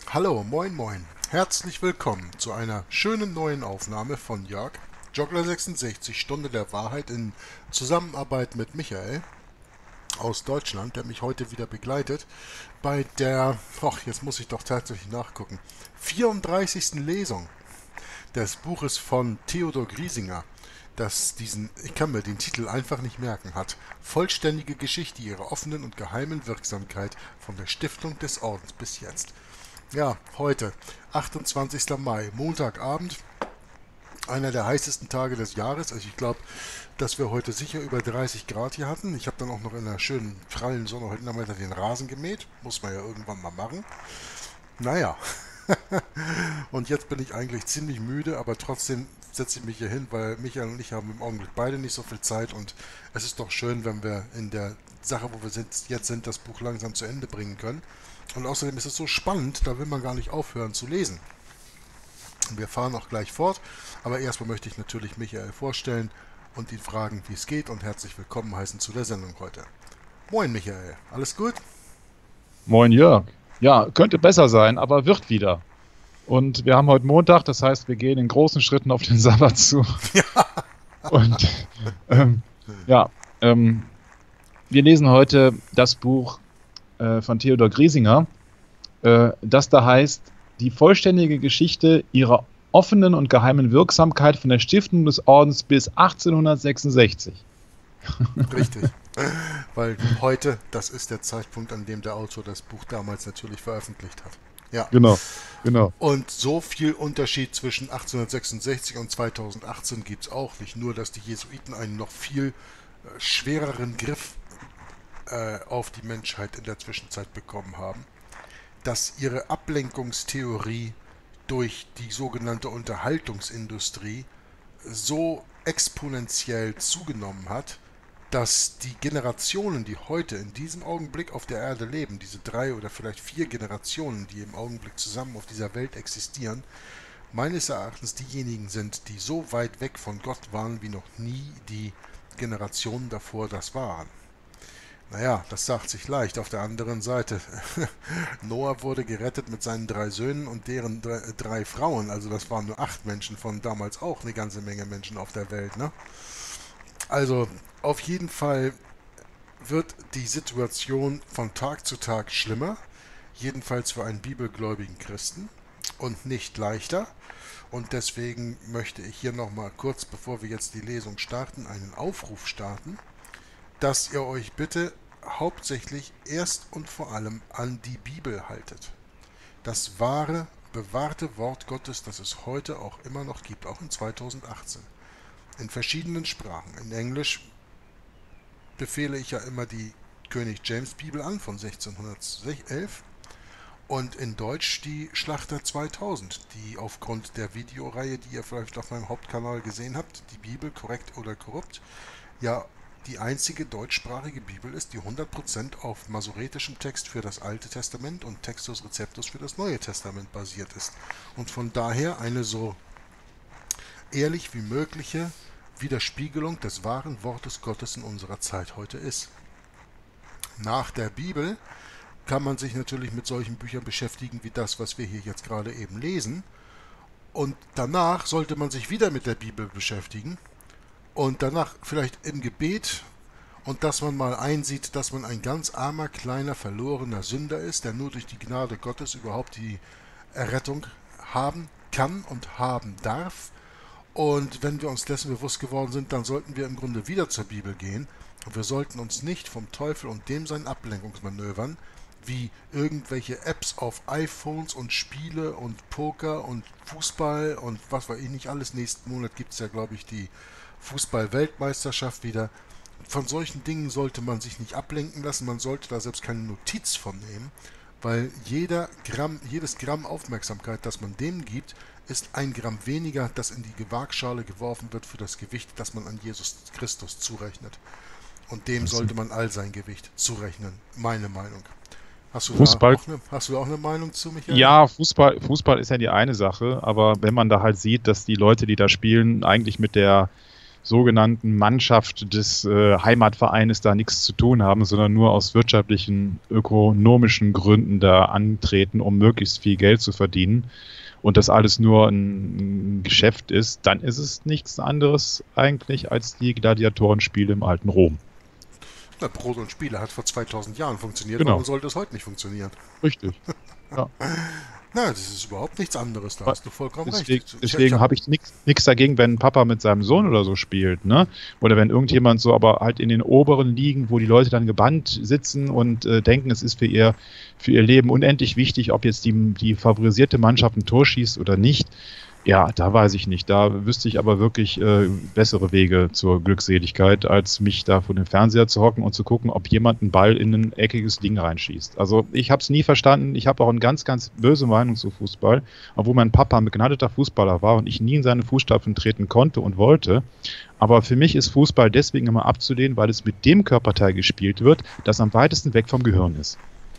Hallo, moin moin. Herzlich willkommen zu einer schönen neuen Aufnahme von Jörg, Joggler66, Stunde der Wahrheit in Zusammenarbeit mit Michael aus Deutschland, der mich heute wieder begleitet bei der, jetzt muss ich doch tatsächlich nachgucken, 34. Lesung des Buches von Theodor Griesinger, das ich kann mir den Titel einfach nicht merken, hat. Vollständige Geschichte ihrer offenen und geheimen Wirksamkeit von der Stiftung des Ordens bis jetzt. Ja, heute, 28. Mai, Montagabend, einer der heißesten Tage des Jahres. Also ich glaube, dass wir heute sicher über 30 Grad hier hatten. Ich habe dann auch noch in einer schönen prallen Sonne heute Nachmittag den Rasen gemäht. Muss man ja irgendwann mal machen. Naja, und jetzt bin ich eigentlich ziemlich müde, aber trotzdem setze ich mich hier hin, weil Michael und ich haben im Augenblick beide nicht so viel Zeit und es ist doch schön, wenn wir in der Sache, wo wir jetzt sind, das Buch langsam zu Ende bringen können. Und außerdem ist es so spannend, da will man gar nicht aufhören zu lesen. Wir fahren auch gleich fort, aber erstmal möchte ich natürlich Michael vorstellen und ihn fragen, wie es geht und herzlich willkommen heißen zu der Sendung heute. Moin Michael, alles gut? Moin Jörg. Ja, könnte besser sein, aber wird wieder. Und wir haben heute Montag, das heißt, wir gehen in großen Schritten auf den Sabbat zu. Und ähm, ja, wir lesen heute das Buch von Theodor Griesinger, das da heißt, die vollständige Geschichte ihrer offenen und geheimen Wirksamkeit von der Stiftung des Ordens bis 1866. Richtig, weil heute, das ist der Zeitpunkt, an dem der Autor das Buch damals natürlich veröffentlicht hat. Ja, Genau, genau. und so viel Unterschied zwischen 1866 und 2018 gibt es auch nicht. Nur, dass die Jesuiten einen noch viel schwereren Griff auf die Menschheit in der Zwischenzeit bekommen haben, dass ihre Ablenkungstheorie durch die sogenannte Unterhaltungsindustrie so exponentiell zugenommen hat, dass die Generationen, die heute in diesem Augenblick auf der Erde leben, diese 3 oder vielleicht 4 Generationen, die im Augenblick zusammen auf dieser Welt existieren, meines Erachtens diejenigen sind, die so weit weg von Gott waren, wie noch nie die Generationen davor das waren. Naja, das sagt sich leicht. Auf der anderen Seite, Noah wurde gerettet mit seinen 3 Söhnen und deren 3 Frauen. Also das waren nur 8 Menschen von damals auch eine ganze Menge Menschen auf der Welt, ne? Also auf jeden Fall wird die Situation von Tag zu Tag schlimmer, jedenfalls für einen bibelgläubigen Christen und nicht leichter. Und deswegen möchte ich hier nochmal kurz, bevor wir jetzt die Lesung starten, einen Aufruf starten, dass ihr euch bitte hauptsächlich erst und vor allem an die Bibel haltet. Das wahre, bewahrte Wort Gottes, das es heute auch immer noch gibt, auch in 2018. In verschiedenen Sprachen. In Englisch befehle ich ja immer die König James Bibel an von 1611 und in Deutsch die Schlachter 2000, die aufgrund der Videoreihe, die ihr vielleicht auf meinem Hauptkanal gesehen habt, die Bibel korrekt oder korrupt, ja die einzige deutschsprachige Bibel ist, die 100% auf masoretischem Text für das Alte Testament und Textus Receptus für das Neue Testament basiert ist und von daher eine so ehrlich wie mögliche Widerspiegelung des wahren Wortes Gottes in unserer Zeit heute ist. Nach der Bibel kann man sich natürlich mit solchen Büchern beschäftigen wie das, was wir hier jetzt gerade eben lesen. Und danach sollte man sich wieder mit der Bibel beschäftigen und danach vielleicht im Gebet und dass man mal einsieht, dass man ein ganz armer, kleiner, verlorener Sünder ist, der nur durch die Gnade Gottes überhaupt die Errettung haben kann und haben darf. Und wenn wir uns dessen bewusst geworden sind, dann sollten wir im Grunde wieder zur Bibel gehen und wir sollten uns nicht vom Teufel und dem seinen Ablenkungsmanövern wie irgendwelche Apps auf iPhones und Spiele und Poker und Fußball und was weiß ich nicht alles. Nächsten Monat gibt es ja, glaube ich, die Fußball-Weltmeisterschaft wieder. Von solchen Dingen sollte man sich nicht ablenken lassen, man sollte da selbst keine Notiz von nehmen, weil jedes Gramm Aufmerksamkeit, das man dem gibt, ist ein Gramm weniger, das in die Waagschale geworfen wird für das Gewicht, das man an Jesus Christus zurechnet. Und dem sollte man all sein Gewicht zurechnen, meine Meinung. Fußball, Hast du da auch eine Meinung zu, Michael? ja, Fußball ist ja die eine Sache, aber wenn man da halt sieht, dass die Leute, die da spielen, eigentlich mit der sogenannten Mannschaft des Heimatvereines da nichts zu tun haben, sondern nur aus wirtschaftlichen, ökonomischen Gründen da antreten, um möglichst viel Geld zu verdienen und das alles nur ein Geschäft ist, dann ist es nichts anderes eigentlich als die Gladiatorenspiele im alten Rom. Na, Brot und Spiele hat vor 2000 Jahren funktioniert. Genau. Warum sollte es heute nicht funktionieren? Richtig. Ja. Na, das ist überhaupt nichts anderes, da hast du vollkommen recht. Deswegen habe ich nichts dagegen, wenn ein Papa mit seinem Sohn oder so spielt, ne? Oder wenn irgendjemand so, aber halt in den oberen Ligen, wo die Leute dann gebannt sitzen und denken, es ist für ihr Leben unendlich wichtig, ob jetzt die favorisierte Mannschaft ein Tor schießt oder nicht. Ja, da weiß ich nicht. Da wüsste ich aber wirklich bessere Wege zur Glückseligkeit, als mich da vor dem Fernseher zu hocken und zu gucken, ob jemand einen Ball in ein eckiges Ding reinschießt. Also ich habe es nie verstanden. Ich habe auch eine ganz, ganz böse Meinung zu Fußball, obwohl mein Papa ein begnadeter Fußballer war und ich nie in seine Fußstapfen treten konnte und wollte. Aber für mich ist Fußball deswegen immer abzulehnen, weil es mit dem Körperteil gespielt wird, das am weitesten weg vom Gehirn ist.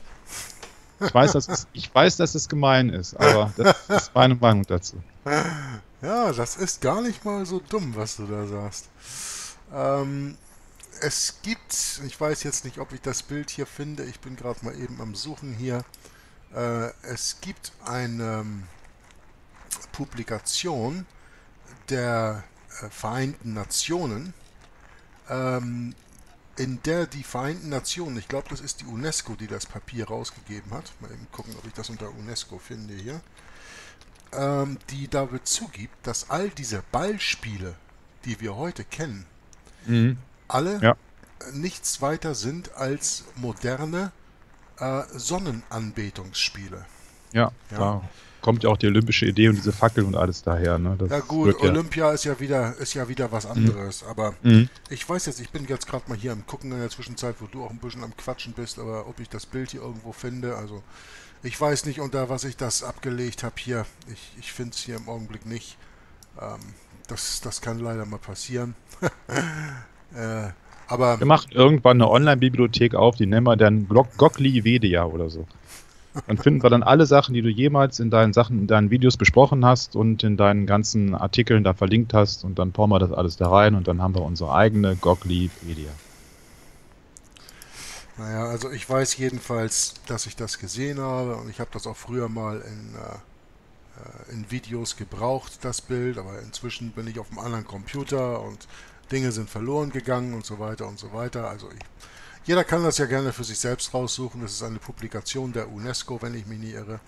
Ich weiß, dass es gemein ist, aber das ist meine Meinung dazu. Ja, das ist gar nicht mal so dumm, was du da sagst. Es gibt, ich weiß jetzt nicht, ob ich das Bild hier finde, ich bin gerade mal eben am Suchen hier. Es gibt eine Publikation der Vereinten Nationen, in der die Vereinten Nationen, ich glaube, das ist die UNESCO, die das Papier rausgegeben hat. Mal eben gucken, ob ich das unter UNESCO finde hier. Die damit zugibt, dass all diese Ballspiele, die wir heute kennen, alle nichts weiter sind als moderne Sonnenanbetungsspiele. Ja, da kommt ja auch die olympische Idee und diese Fackel und alles daher. Ne? Das ja gut, Olympia ist ja wieder was anderes, aber ich weiß jetzt, ich bin jetzt gerade mal hier am Gucken in der Zwischenzeit, wo du auch ein bisschen am Quatschen bist, aber ob ich das Bild hier irgendwo finde, also ich weiß nicht, unter was ich das abgelegt habe hier. Ich finde es hier im Augenblick nicht. Das kann leider mal passieren. Aber wir machen irgendwann eine Online-Bibliothek auf, die nennen wir dann Goglivedia oder so. Dann finden wir dann alle Sachen, die du jemals in deinen Videos besprochen hast und in deinen ganzen Artikeln da verlinkt hast und dann bauen wir das alles da rein und dann haben wir unsere eigene Goglivedia. Naja, also ich weiß jedenfalls, dass ich das gesehen habe und ich habe das auch früher mal in Videos gebraucht, das Bild, aber inzwischen bin ich auf einem anderen Computer und Dinge sind verloren gegangen und so weiter und so weiter. Also jeder kann das ja gerne für sich selbst raussuchen. Das ist eine Publikation der UNESCO, wenn ich mich nicht irre.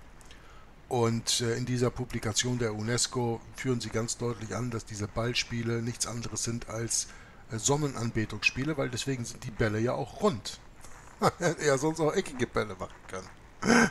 Und in dieser Publikation der UNESCO führen sie ganz deutlich an, dass diese Ballspiele nichts anderes sind als Sonnenanbetungsspiele, weil deswegen sind die Bälle ja auch rund. Ja, sonst auch eckige Bälle machen können.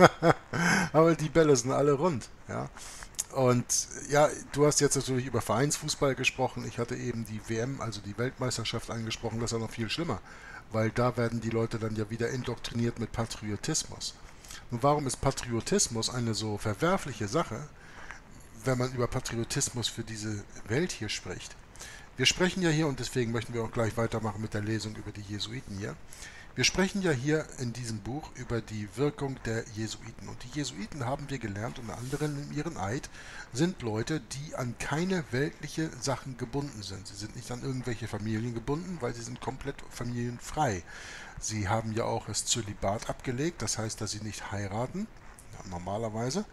Aber die Bälle sind alle rund. Ja. Und ja, du hast jetzt natürlich über Vereinsfußball gesprochen. Ich hatte eben die WM, also die Weltmeisterschaft angesprochen. Das ist ja noch viel schlimmer, weil da werden die Leute dann ja wieder indoktriniert mit Patriotismus. Und warum ist Patriotismus eine so verwerfliche Sache, wenn man über Patriotismus für diese Welt hier spricht? Wir sprechen ja hier, und deswegen möchten wir auch gleich weitermachen mit der Lesung über die Jesuiten hier. Wir sprechen ja hier in diesem Buch über die Wirkung der Jesuiten. Und die Jesuiten, haben wir gelernt, unter anderem in ihren Eid, sind Leute, die an keine weltliche Sachen gebunden sind. Sie sind nicht an irgendwelche Familien gebunden, weil sie sind komplett familienfrei. Sie haben ja auch das Zölibat abgelegt, das heißt, dass sie nicht heiraten, normalerweise.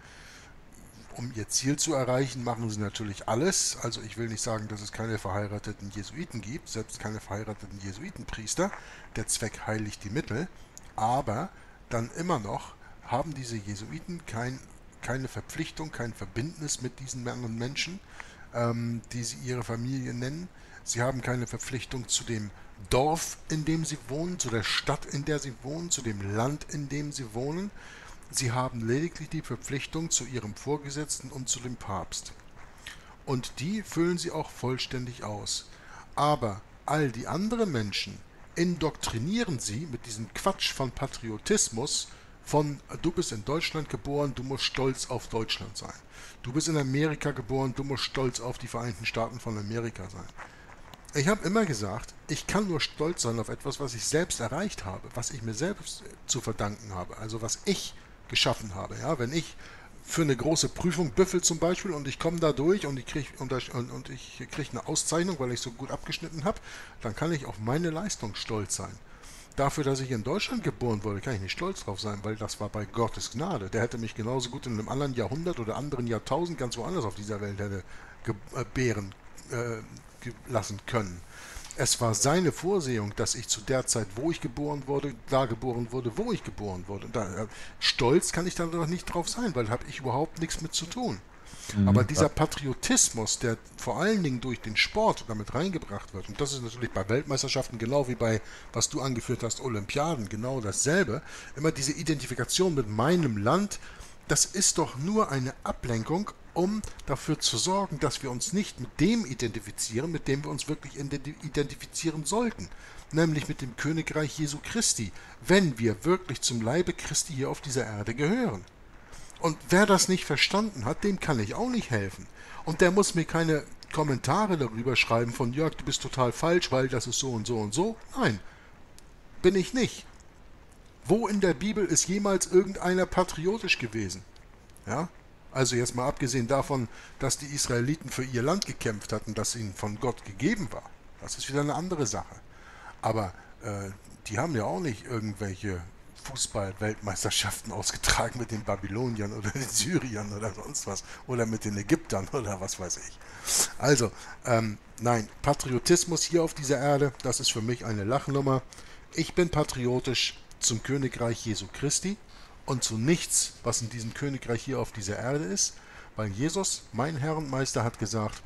Um ihr Ziel zu erreichen, machen sie natürlich alles. Also ich will nicht sagen, dass es keine verheirateten Jesuiten gibt, selbst keine verheirateten Jesuitenpriester. Der Zweck heiligt die Mittel. Aber dann immer noch haben diese Jesuiten keine Verpflichtung, kein Verbindnis mit diesen anderen Menschen, die sie ihre Familie nennen. Sie haben keine Verpflichtung zu dem Dorf, in dem sie wohnen, zu der Stadt, in der sie wohnen, zu dem Land, in dem sie wohnen. Sie haben lediglich die Verpflichtung zu ihrem Vorgesetzten und zu dem Papst. Und die füllen sie auch vollständig aus. Aber all die anderen Menschen indoktrinieren sie mit diesem Quatsch von Patriotismus, von du bist in Deutschland geboren, du musst stolz auf Deutschland sein. Du bist in Amerika geboren, du musst stolz auf die Vereinigten Staaten von Amerika sein. Ich habe immer gesagt, ich kann nur stolz sein auf etwas, was ich selbst erreicht habe, was ich mir selbst zu verdanken habe, also was ich geschaffen habe. Ja, wenn ich für eine große Prüfung, Büffel zum Beispiel, und ich komme da durch und ich kriege eine Auszeichnung, weil ich so gut abgeschnitten habe, dann kann ich auf meine Leistung stolz sein. Dafür, dass ich in Deutschland geboren wurde, kann ich nicht stolz drauf sein, weil das war bei Gottes Gnade. Der hätte mich genauso gut in einem anderen Jahrhundert oder anderen Jahrtausend ganz woanders auf dieser Welt hätte gebären lassen können. Es war seine Vorsehung, dass ich zu der Zeit, wo ich geboren wurde, da geboren wurde, wo ich geboren wurde. Stolz kann ich da doch nicht drauf sein, weil da habe ich überhaupt nichts mit zu tun. Aber dieser Patriotismus, der vor allen Dingen durch den Sport damit reingebracht wird, und das ist natürlich bei Weltmeisterschaften genau wie bei, was du angeführt hast, Olympiaden, genau dasselbe, immer diese Identifikation mit meinem Land, das ist doch nur eine Ablenkung, um dafür zu sorgen, dass wir uns nicht mit dem identifizieren, mit dem wir uns wirklich identifizieren sollten, nämlich mit dem Königreich Jesu Christi, wenn wir wirklich zum Leibe Christi hier auf dieser Erde gehören. Und wer das nicht verstanden hat, dem kann ich auch nicht helfen. Und der muss mir keine Kommentare darüber schreiben von Jörg, du bist total falsch, weil das ist so und so und so. Nein, bin ich nicht. Wo in der Bibel ist jemals irgendeiner patriotisch gewesen? Ja? Also jetzt mal abgesehen davon, dass die Israeliten für ihr Land gekämpft hatten, das ihnen von Gott gegeben war. Das ist wieder eine andere Sache. Aber die haben ja auch nicht irgendwelche Fußball-Weltmeisterschaften ausgetragen mit den Babyloniern oder den Syriern oder sonst was. Oder mit den Ägyptern oder was weiß ich. Also, nein, Patriotismus hier auf dieser Erde, das ist für mich eine Lachnummer. Ich bin patriotisch zum Königreich Jesu Christi und zu nichts, was in diesem Königreich hier auf dieser Erde ist, weil Jesus, mein Herr und Meister, hat gesagt,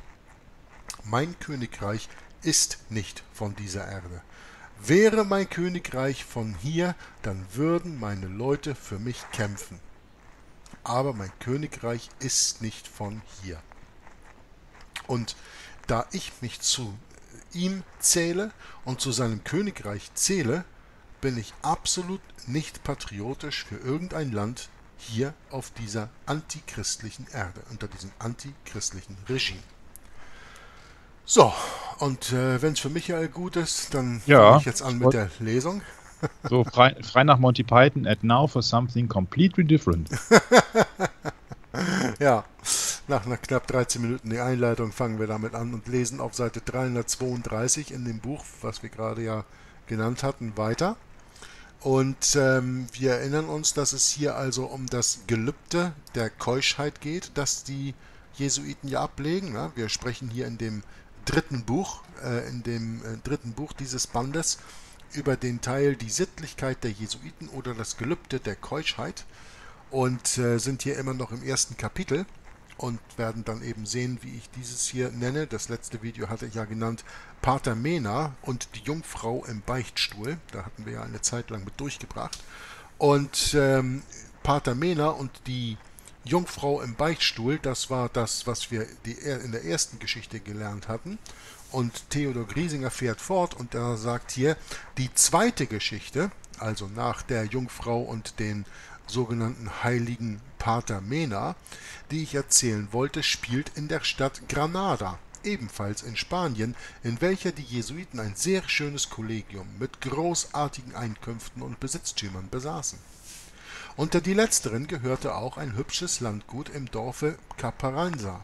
mein Königreich ist nicht von dieser Erde. Wäre mein Königreich von hier, dann würden meine Leute für mich kämpfen. Aber mein Königreich ist nicht von hier. Und da ich mich zu ihm zähle und zu seinem Königreich zähle, bin ich absolut nicht patriotisch für irgendein Land hier auf dieser antichristlichen Erde, unter diesem antichristlichen Regime. So, und wenn es für Michael gut ist, dann fange ich jetzt an mit der Lesung. So frei nach Monty Python, and now for something completely different. Ja, nach einer knapp 13 Minuten die Einleitung fangen wir damit an und lesen auf Seite 332 in dem Buch, was wir gerade ja genannt hatten, weiter. Und wir erinnern uns, dass es hier also um das Gelübde der Keuschheit geht, das die Jesuiten ja ablegen. Ja? Wir sprechen hier in dem dritten Buch dieses Bandes über den Teil die Sittlichkeit der Jesuiten oder das Gelübde der Keuschheit und sind hier immer noch im ersten Kapitel und werden dann eben sehen, wie ich dieses hier nenne. Das letzte Video hatte ich ja genannt Pater Mena und die Jungfrau im Beichtstuhl. Da hatten wir ja eine Zeit lang mit durchgebracht. Und Pater Mena und die Jungfrau im Beichtstuhl, das war das, was wir in der ersten Geschichte gelernt hatten. Und Theodor Griesinger fährt fort und er sagt hier, die zweite Geschichte, also nach der Jungfrau und den sogenannten heiligen Pater Mena, die ich erzählen wollte, spielt in der Stadt Granada, ebenfalls in Spanien, in welcher die Jesuiten ein sehr schönes Kollegium mit großartigen Einkünften und Besitztümern besaßen. Unter die letzteren gehörte auch ein hübsches Landgut im Dorfe Caparasena,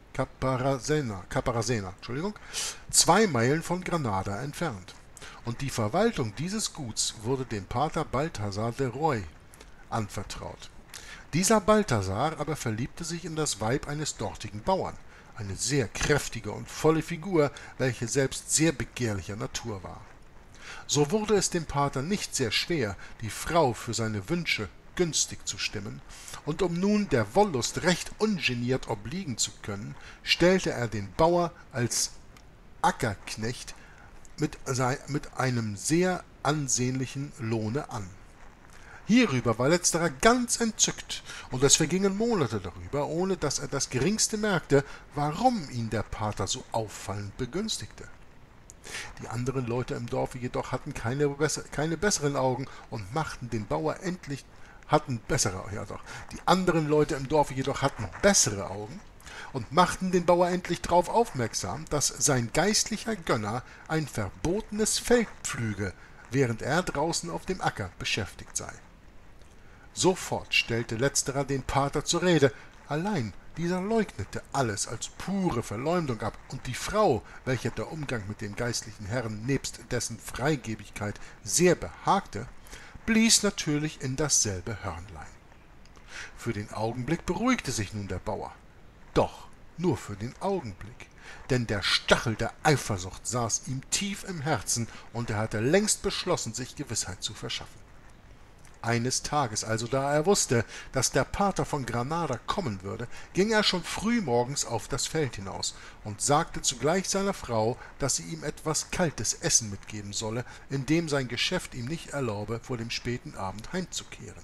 2 Meilen von Granada entfernt. Und die Verwaltung dieses Guts wurde dem Pater Balthasar de Roy anvertraut. Dieser Balthasar aber verliebte sich in das Weib eines dortigen Bauern, eine sehr kräftige und volle Figur, welche selbst sehr begehrlicher Natur war. So wurde es dem Pater nicht sehr schwer, die Frau für seine Wünsche günstig zu stimmen, und um nun der Wollust recht ungeniert obliegen zu können, stellte er den Bauer als Ackerknecht mit einem sehr ansehnlichen Lohne an. Hierüber war letzterer ganz entzückt, und es vergingen Monate darüber, ohne dass er das geringste merkte, warum ihn der Pater so auffallend begünstigte. Die anderen Leute im Dorfe jedoch hatten keine besseren Augen und machten den Bauer endlich Die anderen Leute im Dorfe jedoch hatten bessere Augen und machten den Bauer endlich darauf aufmerksam, dass sein geistlicher Gönner ein verbotenes Feld pflüge, während er draußen auf dem Acker beschäftigt sei. Sofort stellte letzterer den Pater zur Rede: Allein dieser leugnete alles als pure Verleumdung ab, und die Frau, welcher der Umgang mit dem geistlichen Herrn nebst dessen Freigebigkeit sehr behagte, blies natürlich in dasselbe Hörnlein. Für den Augenblick beruhigte sich nun der Bauer. Doch nur für den Augenblick, denn der Stachel der Eifersucht saß ihm tief im Herzen, und er hatte längst beschlossen, sich Gewissheit zu verschaffen. Eines Tages also, da er wusste, dass der Pater von Granada kommen würde, ging er schon frühmorgens auf das Feld hinaus und sagte zugleich seiner Frau, dass sie ihm etwas kaltes Essen mitgeben solle, indem sein Geschäft ihm nicht erlaube, vor dem späten Abend heimzukehren.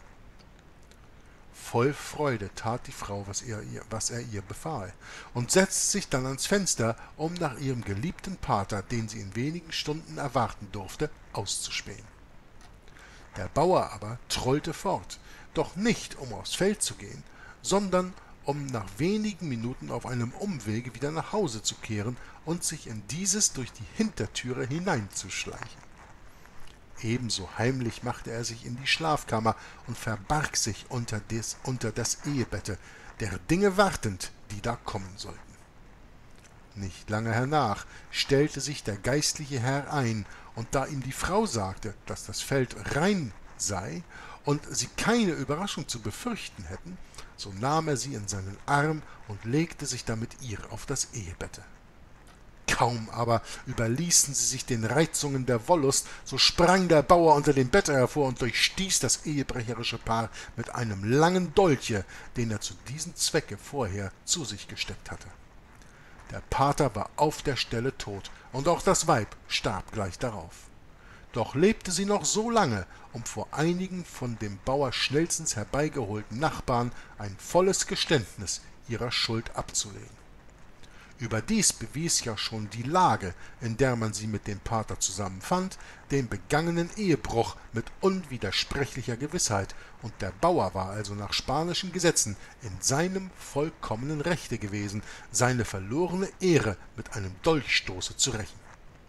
Voll Freude tat die Frau, was er ihr befahl, und setzte sich dann ans Fenster, um nach ihrem geliebten Pater, den sie in wenigen Stunden erwarten durfte, auszuspähen. Der Bauer aber trollte fort, doch nicht, um aufs Feld zu gehen, sondern um nach wenigen Minuten auf einem Umwege wieder nach Hause zu kehren und sich in dieses durch die Hintertüre hineinzuschleichen. Ebenso heimlich machte er sich in die Schlafkammer und verbarg sich unter das Ehebette, der Dinge wartend, die da kommen sollten. Nicht lange hernach stellte sich der geistliche Herr ein, und da ihm die Frau sagte, dass das Feld rein sei und sie keine Überraschung zu befürchten hätten, so nahm er sie in seinen Arm und legte sich damit ihr auf das Ehebette. Kaum aber überließen sie sich den Reizungen der Wollust, so sprang der Bauer unter dem Bette hervor und durchstieß das ehebrecherische Paar mit einem langen Dolche, den er zu diesem Zwecke vorher zu sich gesteckt hatte. Der Pater war auf der Stelle tot, und auch das Weib starb gleich darauf. Doch lebte sie noch so lange, um vor einigen von dem Bauer schnellstens herbeigeholten Nachbarn ein volles Geständnis ihrer Schuld abzulegen. Überdies bewies ja schon die Lage, in der man sie mit dem Pater zusammenfand, den begangenen Ehebruch mit unwidersprechlicher Gewissheit, und der Bauer war also nach spanischen Gesetzen in seinem vollkommenen Rechte gewesen, seine verlorene Ehre mit einem Dolchstoße zu rächen.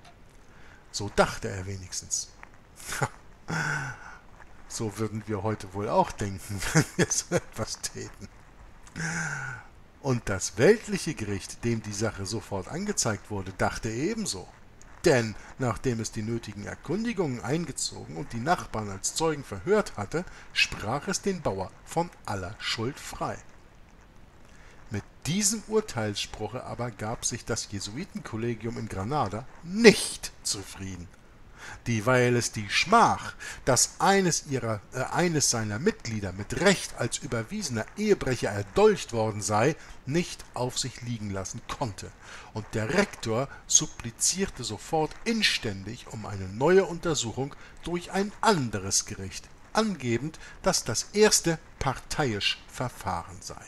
So dachte er wenigstens. So würden wir heute wohl auch denken, wenn wir so etwas täten. Und das weltliche Gericht, dem die Sache sofort angezeigt wurde, dachte ebenso. Denn nachdem es die nötigen Erkundigungen eingezogen und die Nachbarn als Zeugen verhört hatte, sprach es den Bauer von aller Schuld frei. Mit diesem Urteilsspruche aber gab sich das Jesuitenkollegium in Granada nicht zufrieden, dieweil es die Schmach, dass eines seiner Mitglieder mit Recht als überwiesener Ehebrecher erdolcht worden sei, nicht auf sich liegen lassen konnte, und der Rektor supplizierte sofort inständig um eine neue Untersuchung durch ein anderes Gericht, angebend, dass das erste parteiisch verfahren sei.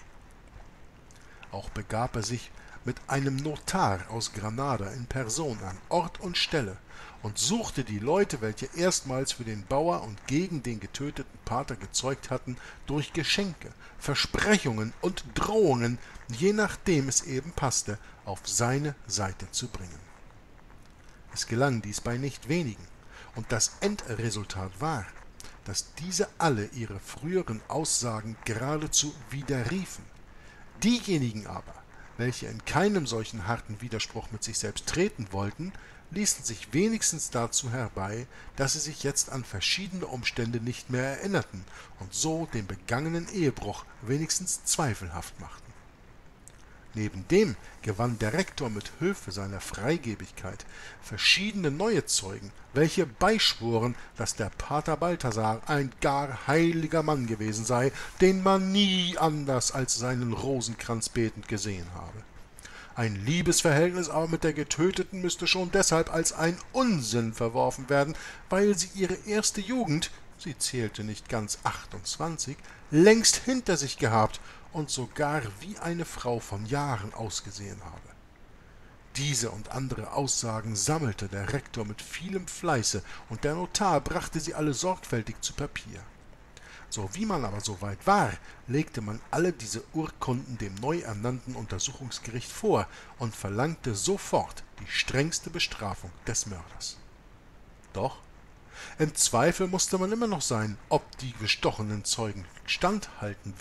Auch begab er sich mit einem Notar aus Granada in Person an Ort und Stelle und suchte die Leute, welche erstmals für den Bauer und gegen den getöteten Pater gezeugt hatten, durch Geschenke, Versprechungen und Drohungen, je nachdem es eben passte, auf seine Seite zu bringen. Es gelang dies bei nicht wenigen, und das Endresultat war, dass diese alle ihre früheren Aussagen geradezu widerriefen. Diejenigen aber, welche in keinem solchen harten Widerspruch mit sich selbst treten wollten, ließen sich wenigstens dazu herbei, dass sie sich jetzt an verschiedene Umstände nicht mehr erinnerten und so den begangenen Ehebruch wenigstens zweifelhaft machten. Neben dem gewann der Rektor mit Hilfe seiner Freigebigkeit verschiedene neue Zeugen, welche beischworen, dass der Pater Balthasar ein gar heiliger Mann gewesen sei, den man nie anders als seinen Rosenkranz betend gesehen habe. Ein Liebesverhältnis aber mit der Getöteten müsste schon deshalb als ein Unsinn verworfen werden, weil sie ihre erste Jugend, sie zählte nicht ganz 28, längst hinter sich gehabt und sogar wie eine Frau von Jahren ausgesehen habe. Diese und andere Aussagen sammelte der Rektor mit vielem Fleiße, und der Notar brachte sie alle sorgfältig zu Papier. So wie man aber so weit war, legte man alle diese Urkunden dem neu ernannten Untersuchungsgericht vor und verlangte sofort die strengste Bestrafung des Mörders. Doch im Zweifel musste man immer noch sein, ob die bestochenen Zeugen standhalten würden,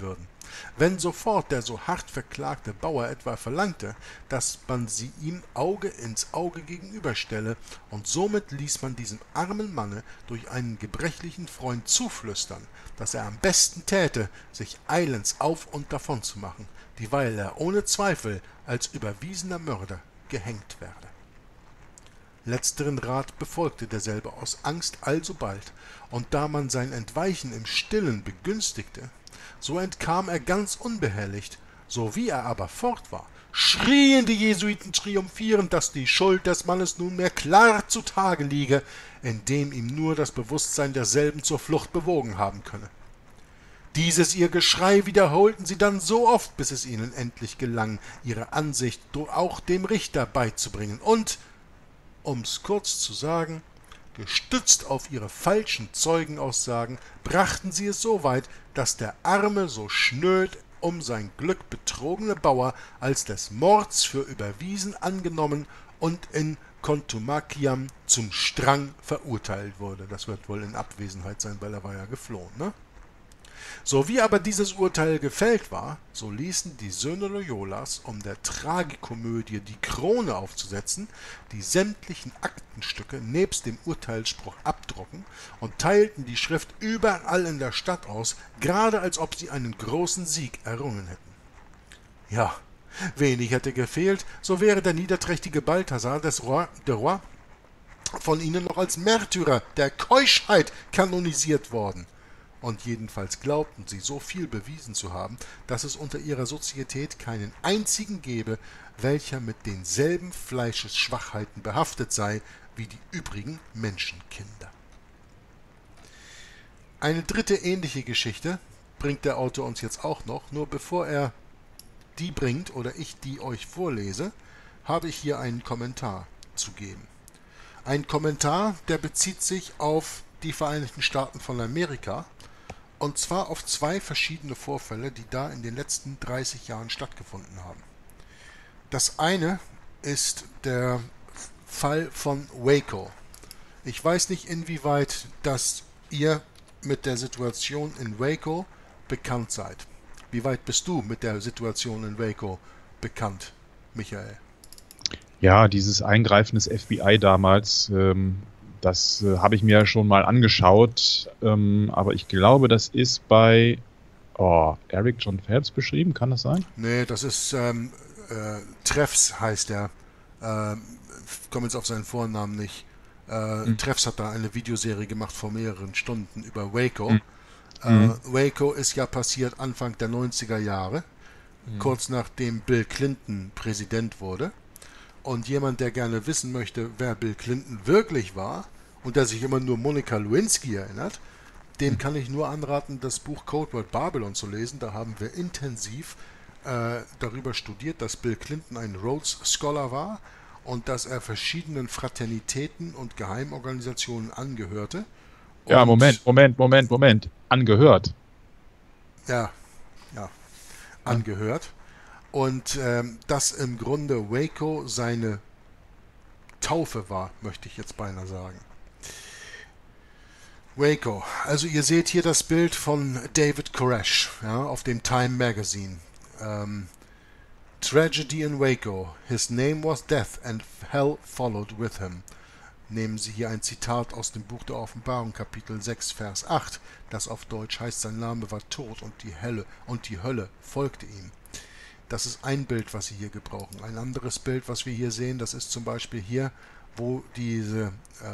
Wenn sofort der so hart verklagte Bauer etwa verlangte, dass man sie ihm Auge ins Auge gegenüberstelle, und somit ließ man diesem armen Manne durch einen gebrechlichen Freund zuflüstern, dass er am besten täte, sich eilends auf und davon zu machen, dieweil er ohne Zweifel als überwiesener Mörder gehängt werde. Letzteren Rat befolgte derselbe aus Angst alsobald, und da man sein Entweichen im Stillen begünstigte, so entkam er ganz unbehelligt. So wie er aber fort war, schrien die Jesuiten triumphierend, dass die Schuld des Mannes nunmehr klar zutage liege, indem ihm nur das Bewußtsein derselben zur Flucht bewogen haben könne. Dieses ihr Geschrei wiederholten sie dann so oft, bis es ihnen endlich gelang, ihre Ansicht auch dem Richter beizubringen, und, um's kurz zu sagen, gestützt auf ihre falschen Zeugenaussagen, brachten sie es so weit, dass der arme, so schnöd um sein Glück betrogene Bauer als des Mords für überwiesen angenommen und in contumaciam zum Strang verurteilt wurde. Das wird wohl in Abwesenheit sein, weil er war ja geflohen, ne? So wie aber dieses Urteil gefällt war, so ließen die Söhne Loyolas, um der Tragikomödie die Krone aufzusetzen, die sämtlichen Aktenstücke nebst dem Urteilsspruch abdrucken und teilten die Schrift überall in der Stadt aus, gerade als ob sie einen großen Sieg errungen hätten. Ja, wenig hätte gefehlt, so wäre der niederträchtige Balthasar de Roy von ihnen noch als Märtyrer der Keuschheit kanonisiert worden. Und jedenfalls glaubten sie, so viel bewiesen zu haben, dass es unter ihrer Sozietät keinen einzigen gebe, welcher mit denselben Fleischesschwachheiten behaftet sei wie die übrigen Menschenkinder. Eine dritte ähnliche Geschichte bringt der Autor uns jetzt auch noch, nur bevor er die bringt oder ich die euch vorlese, habe ich hier einen Kommentar zu geben. Ein Kommentar, der bezieht sich auf die Vereinigten Staaten von Amerika, und zwar auf zwei verschiedene Vorfälle, die da in den letzten 30 Jahren stattgefunden haben. Das eine ist der Fall von Waco. Ich weiß nicht, inwieweit dass ihr mit der Situation in Waco bekannt seid. Wie weit bist du mit der Situation in Waco bekannt, Michael? Ja, dieses Eingreifen des FBI damals, das habe ich mir schon mal angeschaut, aber ich glaube, das ist bei Eric John Phelps beschrieben, kann das sein? Nee, das ist Treffs heißt er. Komme jetzt auf seinen Vornamen nicht. Treffs hat da eine Videoserie gemacht vor mehreren Stunden über Waco. Waco ist ja passiert Anfang der 90er Jahre, kurz nachdem Bill Clinton Präsident wurde. Und jemand, der gerne wissen möchte, wer Bill Clinton wirklich war und der sich immer nur Monica Lewinsky erinnert, dem kann ich nur anraten, das Buch Codeword Babylon zu lesen. Da haben wir intensiv darüber studiert, dass Bill Clinton ein Rhodes Scholar war und dass er verschiedenen Fraternitäten und Geheimorganisationen angehörte. Ja, Moment. Angehört. Ja, angehört. Und dass im Grunde Waco seine Taufe war, möchte ich jetzt beinahe sagen. Waco. Also ihr seht hier das Bild von David Koresh, ja, auf dem Time Magazine. Tragedy in Waco. His name was Death and Hell followed with him. Nehmen Sie hier ein Zitat aus dem Buch der Offenbarung, Kapitel 6, Vers 8, das auf Deutsch heißt, sein Name war Tod und die Hölle folgte ihm. Das ist ein Bild, was Sie hier gebrauchen. Ein anderes Bild, was wir hier sehen, das ist zum Beispiel hier, wo diese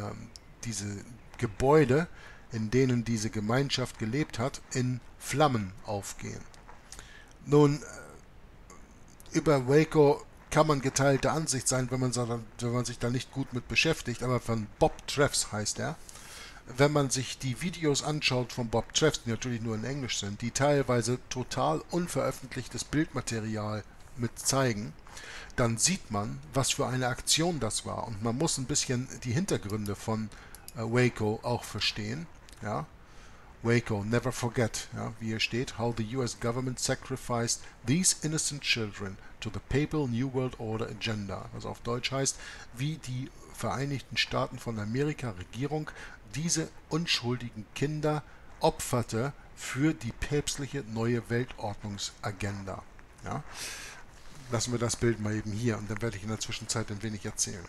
Gebäude, in denen diese Gemeinschaft gelebt hat, in Flammen aufgehen. Nun, über Waco kann man geteilter Ansicht sein, wenn man sich da nicht gut mit beschäftigt, aber von Bob Treffs heißt er. Wenn man sich die Videos anschaut von Bob Treffs, die natürlich nur in Englisch sind, die teilweise total unveröffentlichtes Bildmaterial mit zeigen, dann sieht man, was für eine Aktion das war. Und man muss ein bisschen die Hintergründe von Waco auch verstehen. Ja? Waco, never forget, ja, wie hier steht, how the US government sacrificed these innocent children to the papal New World Order agenda. Was auf Deutsch heißt, wie die Vereinigten Staaten von Amerika Regierung diese unschuldigen Kinder opferte für die päpstliche neue Weltordnungsagenda. Ja? Lassen wir das Bild mal eben hier und dann werde ich in der Zwischenzeit ein wenig erzählen.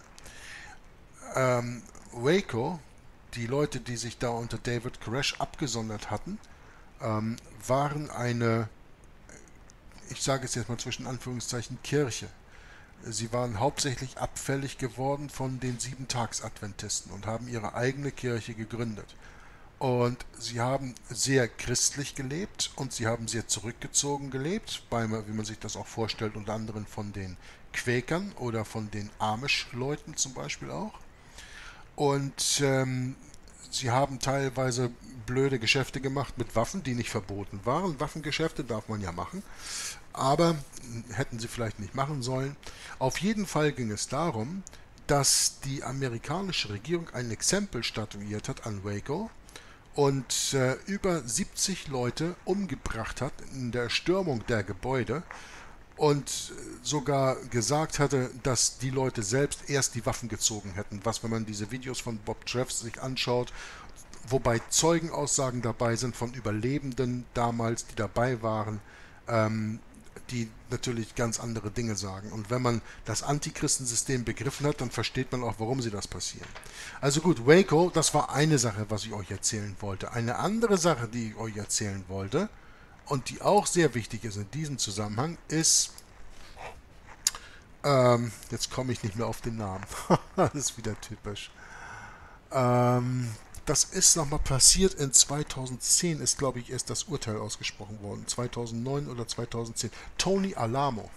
Waco, die Leute, die sich da unter David Koresh abgesondert hatten, waren eine, ich sage es jetzt mal zwischen Anführungszeichen, Kirche. Sie waren hauptsächlich abfällig geworden von den Siebentagsadventisten und haben ihre eigene Kirche gegründet. Und sie haben sehr christlich gelebt und sie haben sehr zurückgezogen gelebt, wie man sich das auch vorstellt, unter anderem von den Quäkern oder von den Amish-Leuten zum Beispiel auch. Und sie haben teilweise blöde Geschäfte gemacht mit Waffen, die nicht verboten waren. Waffengeschäfte darf man ja machen, aber hätten sie vielleicht nicht machen sollen. Auf jeden Fall ging es darum, dass die amerikanische Regierung ein Exempel statuiert hat an Waco und über 70 Leute umgebracht hat in der Stürmung der Gebäude und sogar gesagt hatte, dass die Leute selbst erst die Waffen gezogen hätten, was, wenn man diese Videos von Bob Treff sich anschaut, wobei Zeugenaussagen dabei sind von Überlebenden damals, die dabei waren, die natürlich ganz andere Dinge sagen. Und wenn man das Antichristensystem begriffen hat, dann versteht man auch, warum sie das passieren. Also gut, Waco, das war eine Sache, was ich euch erzählen wollte. Eine andere Sache, die ich euch erzählen wollte, und die auch sehr wichtig ist in diesem Zusammenhang, ist, jetzt komme ich nicht mehr auf den Namen, das ist wieder typisch. Das ist nochmal passiert in 2010, ist glaube ich erst das Urteil ausgesprochen worden, 2009 oder 2010. Tony Alamo.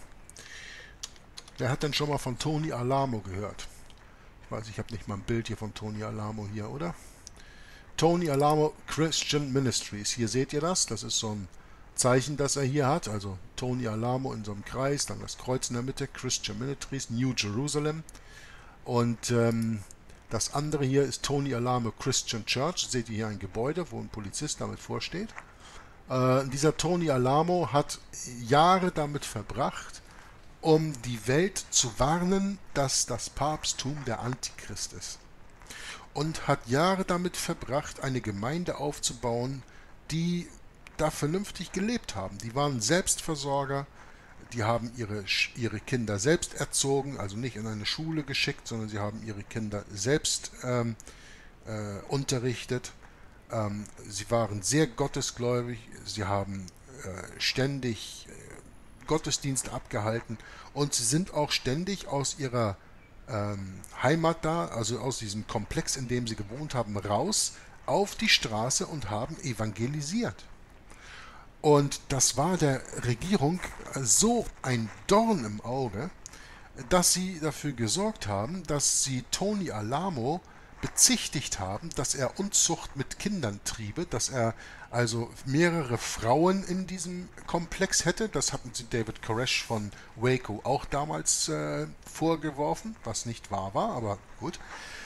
Wer hat denn schon mal von Tony Alamo gehört? Ich weiß, ich habe nicht mal ein Bild hier von Tony Alamo hier, oder? Tony Alamo Christian Ministries. Hier seht ihr das. Das ist so ein Zeichen, das er hier hat. Also Tony Alamo in so einem Kreis, dann das Kreuz in der Mitte, Christian Ministries, New Jerusalem. Und das andere hier ist Tony Alamo Christian Church. Seht ihr hier ein Gebäude, wo ein Polizist damit vorsteht. Dieser Tony Alamo hat Jahre damit verbracht, um die Welt zu warnen, dass das Papsttum der Antichrist ist. Und hat Jahre damit verbracht, eine Gemeinde aufzubauen, die da vernünftig gelebt haben. Die waren Selbstversorger, die haben ihre Kinder selbst erzogen, also nicht in eine Schule geschickt, sondern sie haben ihre Kinder selbst unterrichtet. Sie waren sehr gottesgläubig, sie haben ständig Gottesdienst abgehalten und sie sind auch ständig aus ihrer Heimat da, also aus diesem Komplex, in dem sie gewohnt haben, raus auf die Straße und haben evangelisiert. Und das war der Regierung so ein Dorn im Auge, dass sie dafür gesorgt haben, dass sie Tony Alamo bezichtigt haben, dass er Unzucht mit Kindern triebe, dass er also mehrere Frauen in diesem Komplex hätte. Das hatten sie David Koresh von Waco auch damals vorgeworfen, was nicht wahr war, aber gut.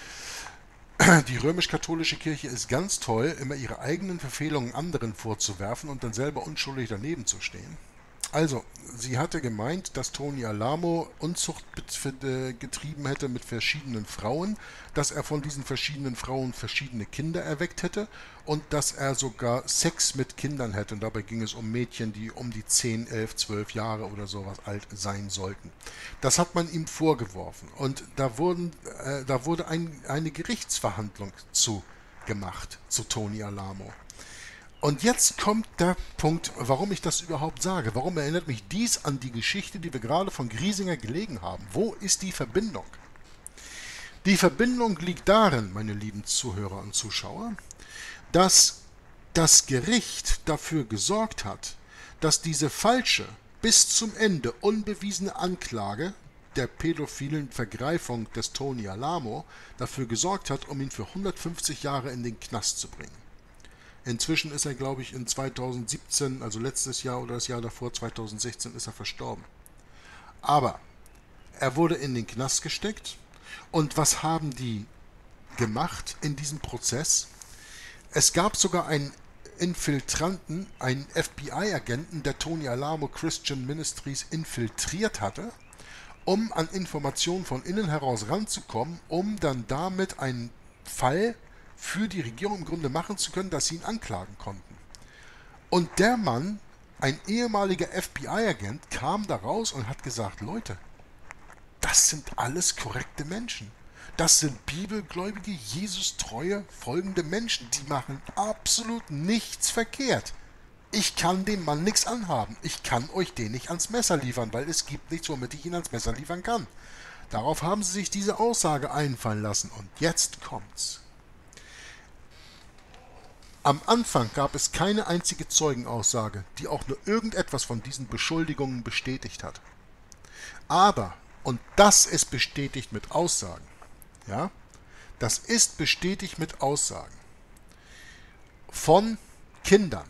Die römisch-katholische Kirche ist ganz toll, immer ihre eigenen Verfehlungen anderen vorzuwerfen und dann selber unschuldig daneben zu stehen. Also, sie hatte gemeint, dass Tony Alamo Unzucht getrieben hätte mit verschiedenen Frauen, dass er von diesen verschiedenen Frauen verschiedene Kinder erweckt hätte und dass er sogar Sex mit Kindern hätte. Und dabei ging es um Mädchen, die um die 10, 11, 12 Jahre oder sowas alt sein sollten. Das hat man ihm vorgeworfen und da wurde eine Gerichtsverhandlung gemacht zu Tony Alamo. Und jetzt kommt der Punkt, warum ich das überhaupt sage. Warum erinnert mich dies an die Geschichte, die wir gerade von Griesinger gelegen haben? Wo ist die Verbindung? Die Verbindung liegt darin, meine lieben Zuhörer und Zuschauer, dass das Gericht dafür gesorgt hat, dass diese falsche, bis zum Ende unbewiesene Anklage der pädophilen Vergreifung des Tony Alamo dafür gesorgt hat, um ihn für 150 Jahre in den Knast zu bringen. Inzwischen ist er, glaube ich, in 2017, also letztes Jahr oder das Jahr davor, 2016, ist er verstorben. Aber er wurde in den Knast gesteckt. Und was haben die gemacht in diesem Prozess? Es gab sogar einen Infiltranten, einen FBI-Agenten, der Tony Alamo Christian Ministries infiltriert hatte, um an Informationen von innen heraus ranzukommen, um dann damit einen Fall für die Regierung im Grunde machen zu können, dass sie ihn anklagen konnten. Und der Mann, ein ehemaliger FBI-Agent, kam da raus und hat gesagt, Leute, das sind alles korrekte Menschen. Das sind bibelgläubige, Jesus-treue, folgende Menschen. Die machen absolut nichts verkehrt. Ich kann dem Mann nichts anhaben. Ich kann euch den nicht ans Messer liefern, weil es gibt nichts, womit ich ihn ans Messer liefern kann. Darauf haben sie sich diese Aussage einfallen lassen. Und jetzt kommt's. Am Anfang gab es keine einzige Zeugenaussage, die auch nur irgendetwas von diesen Beschuldigungen bestätigt hat. Aber, und das ist bestätigt mit Aussagen, ja, das ist bestätigt mit Aussagen von Kindern,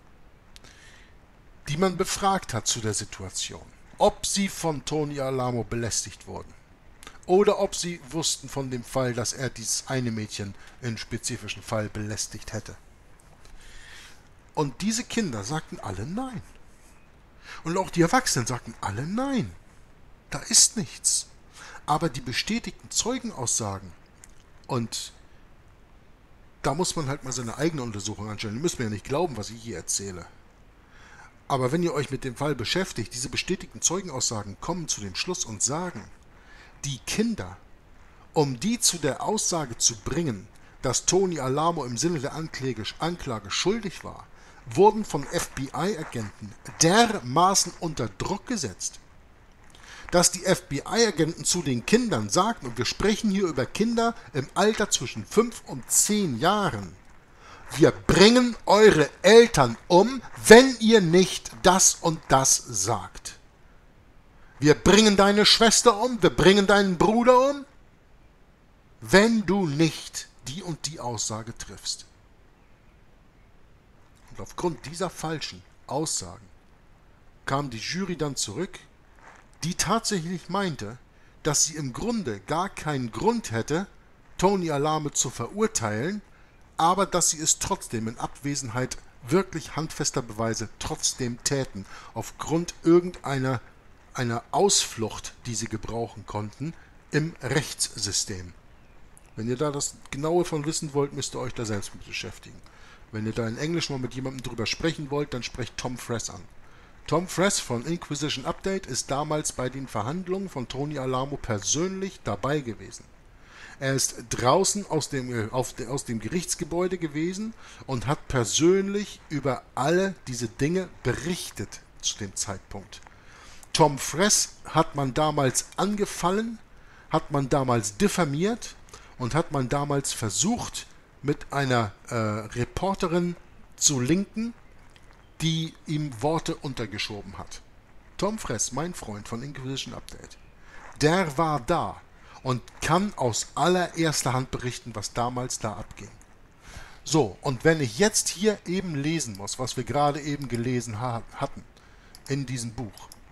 die man befragt hat zu der Situation, ob sie von Tony Alamo belästigt wurden oder ob sie wussten von dem Fall, dass er dieses eine Mädchen in spezifischen Fall belästigt hätte. Und diese Kinder sagten alle nein. Und auch die Erwachsenen sagten alle nein. Da ist nichts. Aber die bestätigten Zeugenaussagen, und da muss man halt mal seine eigene Untersuchung anstellen. Ihr müsst mir ja nicht glauben, was ich hier erzähle. Aber wenn ihr euch mit dem Fall beschäftigt, diese bestätigten Zeugenaussagen kommen zu dem Schluss und sagen, die Kinder, um die zu der Aussage zu bringen, dass Tony Alamo im Sinne der Anklage schuldig war, wurden von FBI-Agenten dermaßen unter Druck gesetzt, dass die FBI-Agenten zu den Kindern sagten, und wir sprechen hier über Kinder im Alter zwischen 5 und 10 Jahren, wir bringen eure Eltern um, wenn ihr nicht das und das sagt. Wir bringen deine Schwester um, wir bringen deinen Bruder um, wenn du nicht die und die Aussage triffst. Und aufgrund dieser falschen Aussagen kam die Jury dann zurück, die tatsächlich meinte, dass sie im Grunde gar keinen Grund hätte, Tony Alamo zu verurteilen, aber dass sie es trotzdem in Abwesenheit wirklich handfester Beweise trotzdem täten, aufgrund irgendeiner Ausflucht, die sie gebrauchen konnten im Rechtssystem. Wenn ihr da das Genaue von wissen wollt, müsst ihr euch da selbst mit beschäftigen. Wenn ihr da in Englisch mal mit jemandem drüber sprechen wollt, dann sprecht Tom Fress an. Tom Fress von Inquisition Update ist damals bei den Verhandlungen von Tony Alamo persönlich dabei gewesen. Er ist draußen aus dem Gerichtsgebäude gewesen und hat persönlich über alle diese Dinge berichtet zu dem Zeitpunkt. Tom Fress hat man damals angefallen, hat man damals diffamiert und hat man damals versucht, mit einer Reporterin zu linken, die ihm Worte untergeschoben hat. Tom Fress, mein Freund von Inquisition Update, der war da und kann aus allererster Hand berichten, was damals da abging. So, und wenn ich jetzt hier eben lesen muss, was wir gerade eben gelesen hatten in diesem Buch,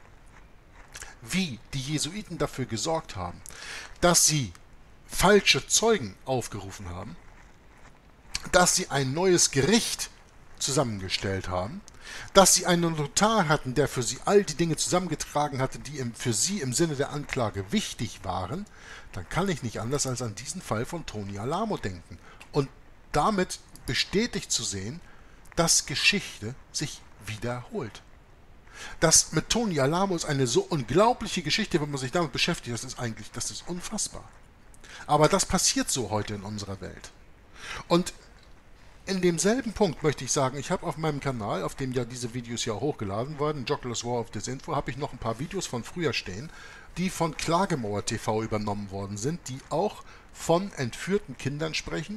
wie die Jesuiten dafür gesorgt haben, dass sie falsche Zeugen aufgerufen haben, dass sie ein neues Gericht zusammengestellt haben, dass sie einen Notar hatten, der für sie all die Dinge zusammengetragen hatte, die für sie im Sinne der Anklage wichtig waren, dann kann ich nicht anders als an diesen Fall von Tony Alamo denken. Und damit bestätigt zu sehen, dass Geschichte sich wiederholt. Das mit Tony Alamo ist eine so unglaubliche Geschichte, wenn man sich damit beschäftigt, das ist unfassbar. Aber das passiert so heute in unserer Welt. Und in demselben Punkt möchte ich sagen, ich habe auf meinem Kanal, auf dem ja diese Videos ja hochgeladen wurden, Jocular's War of Disinfo, habe ich noch ein paar Videos von früher stehen, die von Klagemauer TV übernommen worden sind, die auch von entführten Kindern sprechen.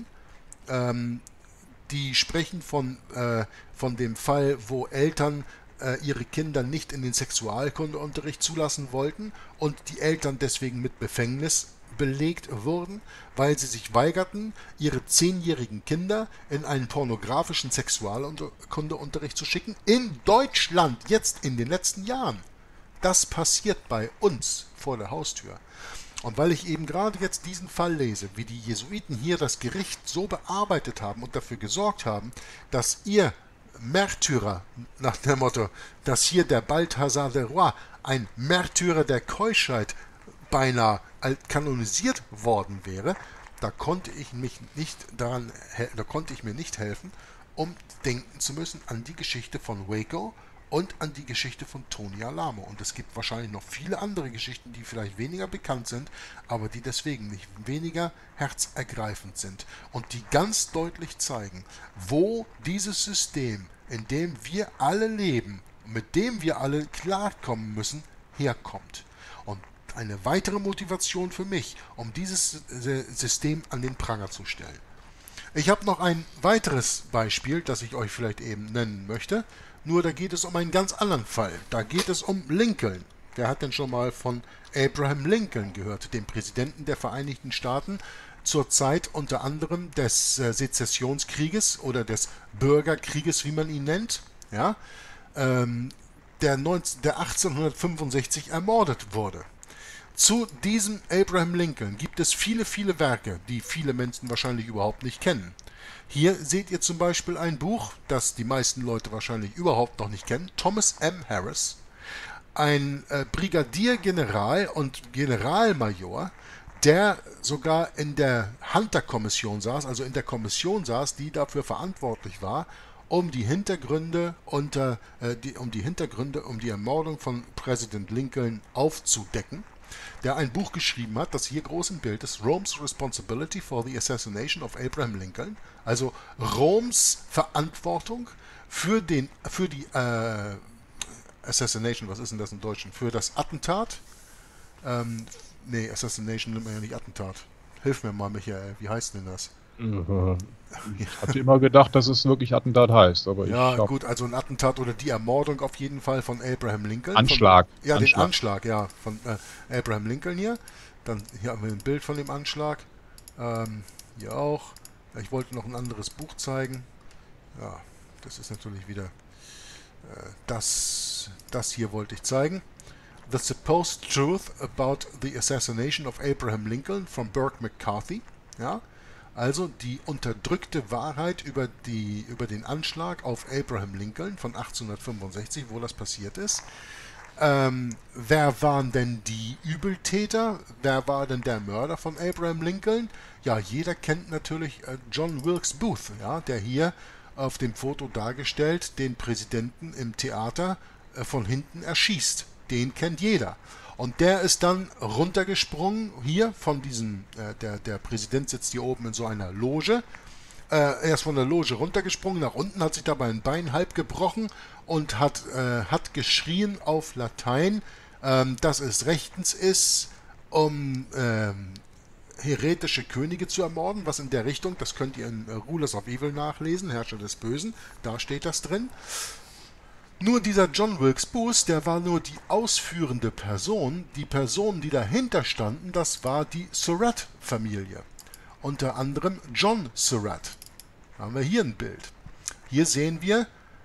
Die sprechen von dem Fall, wo Eltern ihre Kinder nicht in den Sexualkundeunterricht zulassen wollten und die Eltern deswegen mit Befängnis belegt wurden, weil sie sich weigerten, ihre 10-jährigen Kinder in einen pornografischen Sexualkundeunterricht zu schicken. In Deutschland, jetzt in den letzten Jahren. Das passiert bei uns vor der Haustür. Und weil ich eben gerade jetzt diesen Fall lese, wie die Jesuiten hier das Gericht so bearbeitet haben und dafür gesorgt haben, dass ihr Märtyrer, nach dem Motto, dass hier der Balthasar de Roy, ein Märtyrer der Keuschheit, beinahe kanonisiert worden wäre, da konnte ich mir nicht helfen um denken zu müssen an die Geschichte von Waco und an die Geschichte von Tony Alamo. Und es gibt wahrscheinlich noch viele andere Geschichten, die vielleicht weniger bekannt sind, aber die deswegen nicht weniger herzergreifend sind und die ganz deutlich zeigen, wo dieses System, in dem wir alle leben, mit dem wir alle klarkommen müssen, herkommt. Und eine weitere Motivation für mich, um dieses System an den Pranger zu stellen. Ich habe noch ein weiteres Beispiel, das ich euch vielleicht eben nennen möchte. Nur da geht es um einen ganz anderen Fall. Da geht es um Lincoln. Wer hat denn schon mal von Abraham Lincoln gehört, dem Präsidenten der Vereinigten Staaten, zur Zeit unter anderem des Sezessionskrieges oder des Bürgerkrieges, wie man ihn nennt, ja, der 1865 ermordet wurde. Zu diesem Abraham Lincoln gibt es viele, viele Werke, die viele Menschen wahrscheinlich überhaupt nicht kennen. Hier seht ihr zum Beispiel ein Buch, das die meisten Leute wahrscheinlich überhaupt noch nicht kennen, Thomas M. Harris, ein Brigadiergeneral und Generalmajor, der sogar in der Hunter-Kommission saß, also in der Kommission saß, die dafür verantwortlich war, um die Hintergründe um die Ermordung von Präsident Lincoln aufzudecken, der ein Buch geschrieben hat, das hier groß im Bild ist, Rome's Responsibility for the Assassination of Abraham Lincoln, also Roms Verantwortung für die Assassination, was ist denn das im Deutschen? Für das Attentat? Assassination nimmt man ja nicht Attentat. Hilf mir mal, Michael, wie heißt denn das? Ich hatte immer gedacht, dass es wirklich Attentat heißt. Aber gut, also ein Attentat oder die Ermordung auf jeden Fall von Abraham Lincoln. Anschlag. Den Anschlag, ja, von Abraham Lincoln hier. Dann hier haben wir ein Bild von dem Anschlag. Hier auch. Ich wollte noch ein anderes Buch zeigen. Ja, das ist natürlich wieder das hier wollte ich zeigen. The Supposed Truth About the Assassination of Abraham Lincoln von Burke McCarthy. Ja, also die unterdrückte Wahrheit über den Anschlag auf Abraham Lincoln von 1865, wo das passiert ist. Wer waren denn die Übeltäter? Wer war denn der Mörder von Abraham Lincoln? Ja, jeder kennt natürlich John Wilkes Booth, ja, der hier auf dem Foto dargestellt den Präsidenten im Theater von hinten erschießt. Den kennt jeder. Und der ist dann runtergesprungen, hier von diesem, der Präsident sitzt hier oben in so einer Loge. Er ist von der Loge runtergesprungen, nach unten, hat sich dabei ein Bein halb gebrochen und hat geschrien auf Latein, dass es rechtens ist, um heretische Könige zu ermorden, was in der Richtung, das könnt ihr in Rulers of Evil nachlesen, Herrscher des Bösen, da steht das drin. Nur dieser John Wilkes Booth, der war nur die ausführende Person. Die Personen, die dahinter standen, das war die Surratt-Familie. Unter anderem John Surratt. Da haben wir hier ein Bild. Hier sehen wir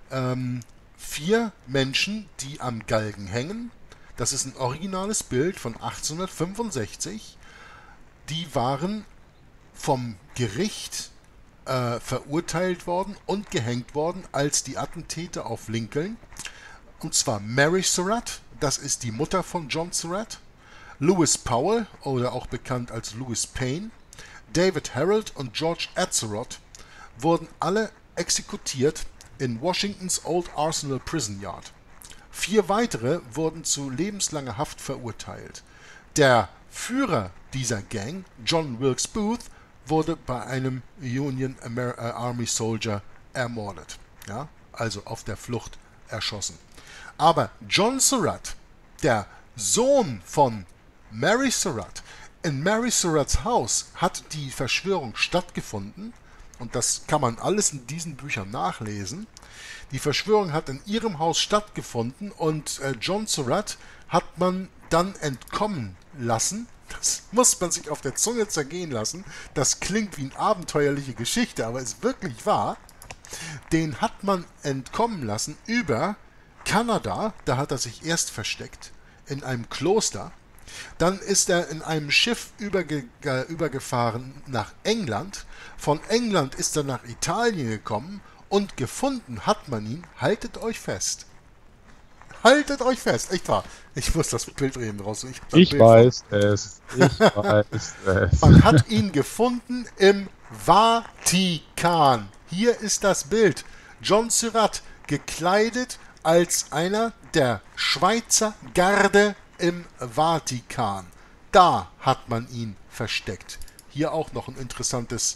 4 Menschen, die am Galgen hängen. Das ist ein originales Bild von 1865. Die waren vom Gericht verurteilt worden und gehängt worden als die Attentäter auf Lincoln. Und zwar Mary Surratt, das ist die Mutter von John Surratt, Lewis Powell oder auch bekannt als Lewis Payne, David Harold und George Atzerodt wurden alle exekutiert in Washingtons Old Arsenal Prison Yard. 4 weitere wurden zu lebenslanger Haft verurteilt. Der Führer dieser Gang, John Wilkes Booth, wurde bei einem Union Army Soldier ermordet. Ja, also auf der Flucht erschossen. Aber John Surratt, der Sohn von Mary Surratt, in Mary Surratts Haus hat die Verschwörung stattgefunden und das kann man alles in diesen Büchern nachlesen. Die Verschwörung hat in ihrem Haus stattgefunden und John Surratt hat man dann entkommen lassen. Das muss man sich auf der Zunge zergehen lassen. Das klingt wie eine abenteuerliche Geschichte, aber ist wirklich wahr. Den hat man entkommen lassen über Kanada. Da hat er sich erst versteckt, in einem Kloster. Dann ist er in einem Schiff übergefahren nach England. Von England ist er nach Italien gekommen und gefunden hat man ihn, haltet euch fest. Haltet euch fest, echt wahr. Ich muss das Bild eben raus. Ich weiß es. Man hat ihn gefunden im Vatikan. Hier ist das Bild. John Surratt gekleidet als einer der Schweizer Garde im Vatikan. Da hat man ihn versteckt. Hier auch noch ein interessantes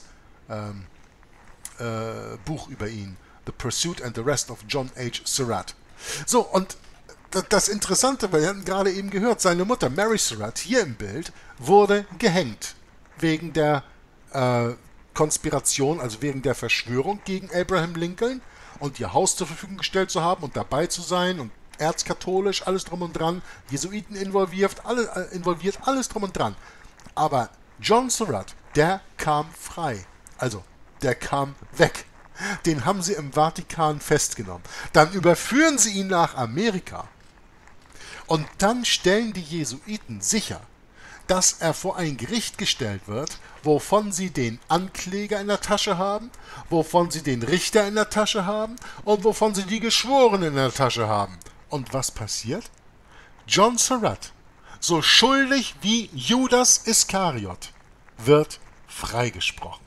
Buch über ihn. The Pursuit and the Rest of John H. Surratt. So, und das Interessante, wir hatten gerade eben gehört, seine Mutter Mary Surratt, hier im Bild, wurde gehängt. Wegen der Konspiration, also wegen der Verschwörung gegen Abraham Lincoln und ihr Haus zur Verfügung gestellt zu haben und dabei zu sein und erzkatholisch, alles drum und dran, Jesuiten involviert, alles drum und dran. Aber John Surratt, der kam frei. Also, der kam weg. Den haben sie im Vatikan festgenommen. Dann überführen sie ihn nach Amerika. Und dann stellen die Jesuiten sicher, dass er vor ein Gericht gestellt wird, wovon sie den Ankläger in der Tasche haben, wovon sie den Richter in der Tasche haben und wovon sie die Geschworenen in der Tasche haben. Und was passiert? John Surratt, so schuldig wie Judas Iskariot, wird freigesprochen.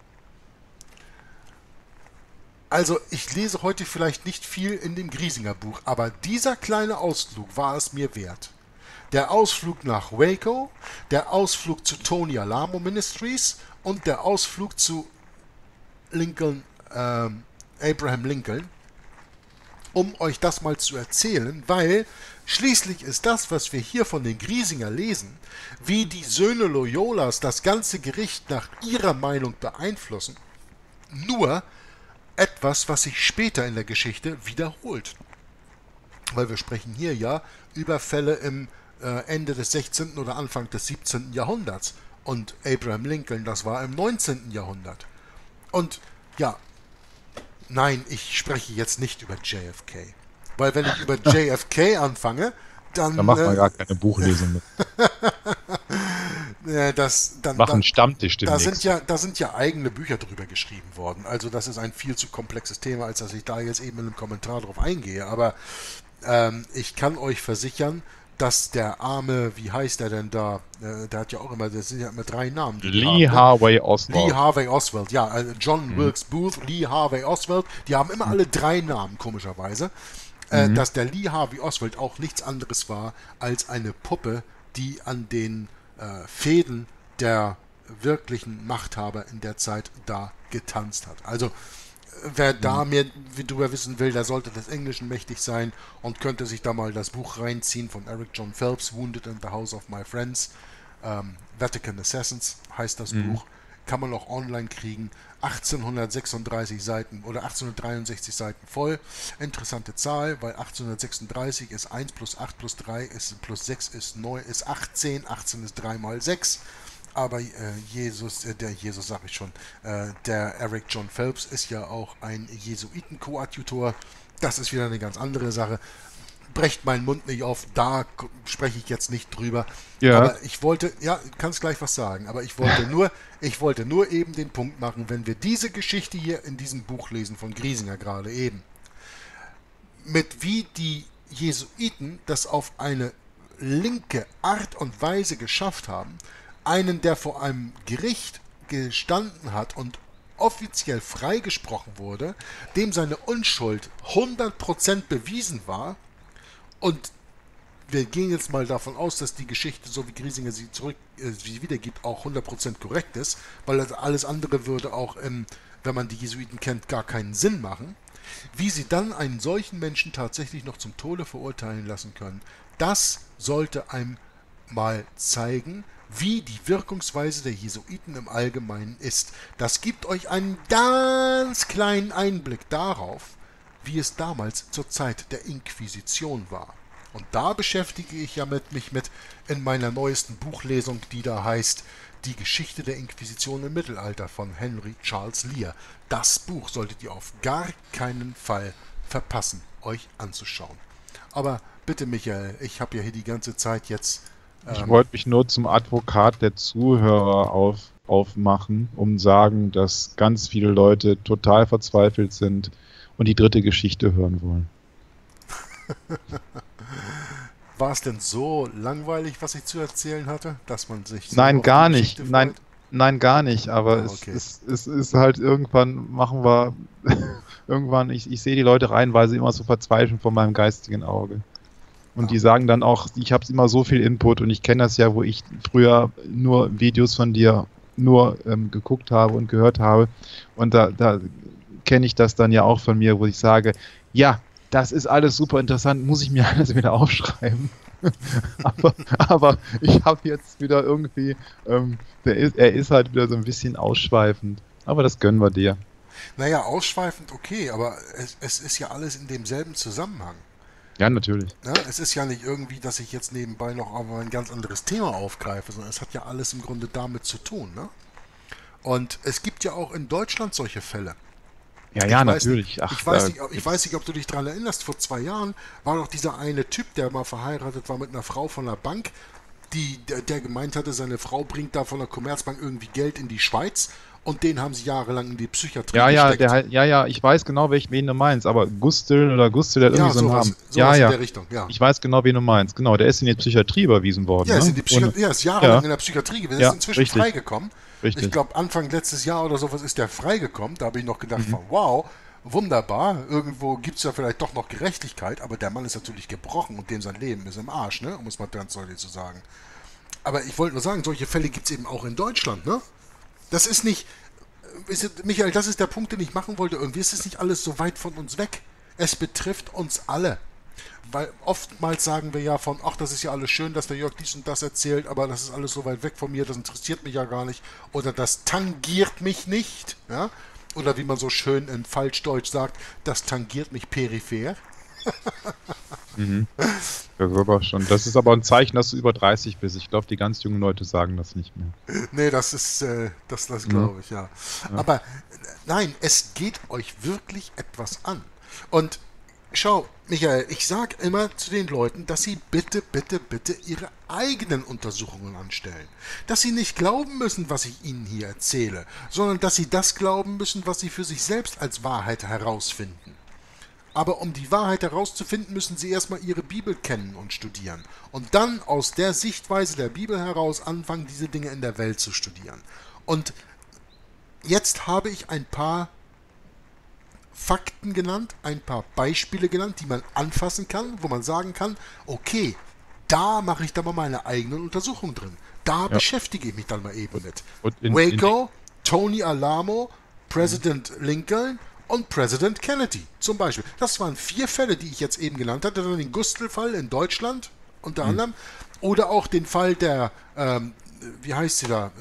Also, ich lese heute vielleicht nicht viel in dem Griesinger Buch, aber dieser kleine Ausflug war es mir wert. Der Ausflug nach Waco, der Ausflug zu Tony Alamo Ministries und der Ausflug zu Abraham Lincoln, um euch das mal zu erzählen, weil schließlich ist das, was wir hier von den Griesinger lesen, wie die Söhne Loyolas das ganze Gericht nach ihrer Meinung beeinflussen, nur etwas, was sich später in der Geschichte wiederholt. Weil wir sprechen hier ja über Fälle im Ende des 16. oder Anfang des 17. Jahrhunderts. Und Abraham Lincoln, das war im 19. Jahrhundert. Und ja, nein, ich spreche jetzt nicht über JFK. Weil wenn ich über JFK anfange, dann... Da macht man gar keine Buchlesung mit. Machen Stammtisch demnächst. Da sind ja eigene Bücher drüber geschrieben worden. Also das ist ein viel zu komplexes Thema, als dass ich da jetzt eben in einem Kommentar drauf eingehe. Aber ich kann euch versichern, dass der arme, wie heißt der denn da? Der hat ja auch immer, das sind ja immer 3 Namen. Lee Harvey Oswald. Lee Harvey Oswald, ja. Also John Wilkes Booth, Lee Harvey Oswald. Die haben immer alle 3 Namen, komischerweise. Dass der Lee Harvey Oswald auch nichts anderes war als eine Puppe, die an den Fäden der wirklichen Machthaber in der Zeit da getanzt hat. Also wer da mehr drüber wissen will, der sollte des Englischen mächtig sein und könnte sich da mal das Buch reinziehen von Eric John Phelps, Wounded in the House of My Friends. Vatican Assassins heißt das Buch. Kann man auch online kriegen. 1836 Seiten oder 1863 Seiten voll. Interessante Zahl, weil 1836 ist 1 plus 8 plus 3 ist plus 6 ist 9 ist 18. 18 ist 3 mal 6. Aber der Eric John Phelps ist ja auch ein Jesuiten-Koadjutor. Das ist wieder eine ganz andere Sache. Brecht meinen Mund nicht auf, da spreche ich jetzt nicht drüber. Ja. Aber ich wollte, ja, kannst gleich was sagen, aber ich wollte nur eben den Punkt machen, wenn wir diese Geschichte hier in diesem Buch lesen, von Griesinger gerade eben, mit wie die Jesuiten das auf eine linke Art und Weise geschafft haben, einen, der vor einem Gericht gestanden hat und offiziell freigesprochen wurde, dem seine Unschuld 100% bewiesen war, und wir gehen jetzt mal davon aus, dass die Geschichte, so wie Griesinger sie wiedergibt, auch 100% korrekt ist, weil alles andere würde auch, wenn man die Jesuiten kennt, gar keinen Sinn machen. Wie sie dann einen solchen Menschen tatsächlich noch zum Tode verurteilen lassen können, das sollte einem mal zeigen, wie die Wirkungsweise der Jesuiten im Allgemeinen ist. Das gibt euch einen ganz kleinen Einblick darauf, wie es damals zur Zeit der Inquisition war. Und da beschäftige ich ja mich mit in meiner neuesten Buchlesung, die da heißt Die Geschichte der Inquisition im Mittelalter von Henry Charles Lear. Das Buch solltet ihr auf gar keinen Fall verpassen, euch anzuschauen. Aber bitte, Michael, ich habe ja hier die ganze Zeit jetzt... Ich wollte mich nur zum Advokat der Zuhörer aufmachen, um sagen, dass ganz viele Leute total verzweifelt sind und die dritte Geschichte hören wollen. War es denn so langweilig, was ich zu erzählen hatte, dass man sich so Nein, auf gar die nicht. Geschichte Nein, freut? Nein, gar nicht, aber Okay. es ist halt irgendwann machen wir, irgendwann, ich sehe die Leute reihenweise immer so verzweifeln vor meinem geistigen Auge. Und Ja. die sagen dann auch, ich habe immer so viel Input und ich kenne das ja, wo ich früher nur Videos von dir nur geguckt habe und gehört habe. Und da kenne ich das dann ja auch von mir, wo ich sage, ja, das ist alles super interessant, muss ich mir alles wieder aufschreiben. aber ich habe jetzt wieder irgendwie, er ist halt wieder so ein bisschen ausschweifend. Aber das gönnen wir dir. Naja, ausschweifend okay, aber es ist ja alles in demselben Zusammenhang. Ja, natürlich. Ne? Es ist ja nicht irgendwie, dass ich jetzt nebenbei noch aber ein ganz anderes Thema aufgreife, sondern es hat ja alles im Grunde damit zu tun. Ne? Und es gibt ja auch in Deutschland solche Fälle. Ja, Ich ja, weiß nicht, natürlich. Ach, da ich weiß gibt's. nicht, ob du dich daran erinnerst, vor 2 Jahren war doch dieser eine Typ, der mal verheiratet war mit einer Frau von der Bank, der gemeint hatte, seine Frau bringt da von der Commerzbank irgendwie Geld in die Schweiz und den haben sie jahrelang in die Psychiatrie Ja, ja, gesteckt. ja, ja, ich weiß genau, wen du meinst, aber Gustel, der hat irgendwie Ja, so einen Namen. Ja, sowas in ja, der Richtung, ja. ich weiß genau, wen du meinst. Genau, der ist in die Psychiatrie überwiesen worden, Ja, ne? er ist jahrelang Ja, in der Psychiatrie gewesen, ist ja, inzwischen richtig, freigekommen. Ich richtig. glaube, Anfang letztes Jahr oder sowas ist der freigekommen. Da habe ich noch gedacht, Mhm. von, wow, wunderbar, irgendwo gibt es ja vielleicht doch noch Gerechtigkeit, aber der Mann ist natürlich gebrochen und dem sein Leben ist im Arsch, ne? Um es mal ganz deutlich zu sagen. Aber ich wollte nur sagen, solche Fälle gibt es eben auch in Deutschland, ne? Das ist nicht, Michael, das ist der Punkt, den ich machen wollte. Irgendwie ist es nicht alles so weit von uns weg. Es betrifft uns alle. Weil oftmals sagen wir ja von, ach, das ist ja alles schön, dass der Jörg dies und das erzählt, aber das ist alles so weit weg von mir, das interessiert mich ja gar nicht. Oder das tangiert mich nicht. Ja? Oder wie man so schön in Falschdeutsch sagt, das tangiert mich peripher. Mhm. Das ist aber schon. Das ist aber ein Zeichen, dass du über 30 bist. Ich glaube, die ganz jungen Leute sagen das nicht mehr. Nee, das ist, das Ne? glaube ich, ja. Ja. Aber nein, es geht euch wirklich etwas an. Und schau, Michael, ich sage immer zu den Leuten, dass sie bitte, bitte, bitte ihre eigenen Untersuchungen anstellen. Dass sie nicht glauben müssen, was ich ihnen hier erzähle, sondern dass sie das glauben müssen, was sie für sich selbst als Wahrheit herausfinden. Aber um die Wahrheit herauszufinden, müssen sie erstmal ihre Bibel kennen und studieren. Und dann aus der Sichtweise der Bibel heraus anfangen, diese Dinge in der Welt zu studieren. Und jetzt habe ich ein paar Fakten genannt, ein paar Beispiele genannt, die man anfassen kann, wo man sagen kann, okay, da mache ich dann mal meine eigenen Untersuchungen drin. Da Ja. beschäftige ich mich dann mal eben mit. Und Waco, Tony Alamo, President Lincoln und President Kennedy zum Beispiel. Das waren 4 Fälle, die ich jetzt eben genannt hatte. Dann den Gustl-Fall in Deutschland unter anderem. Oder auch den Fall der, wie heißt sie da,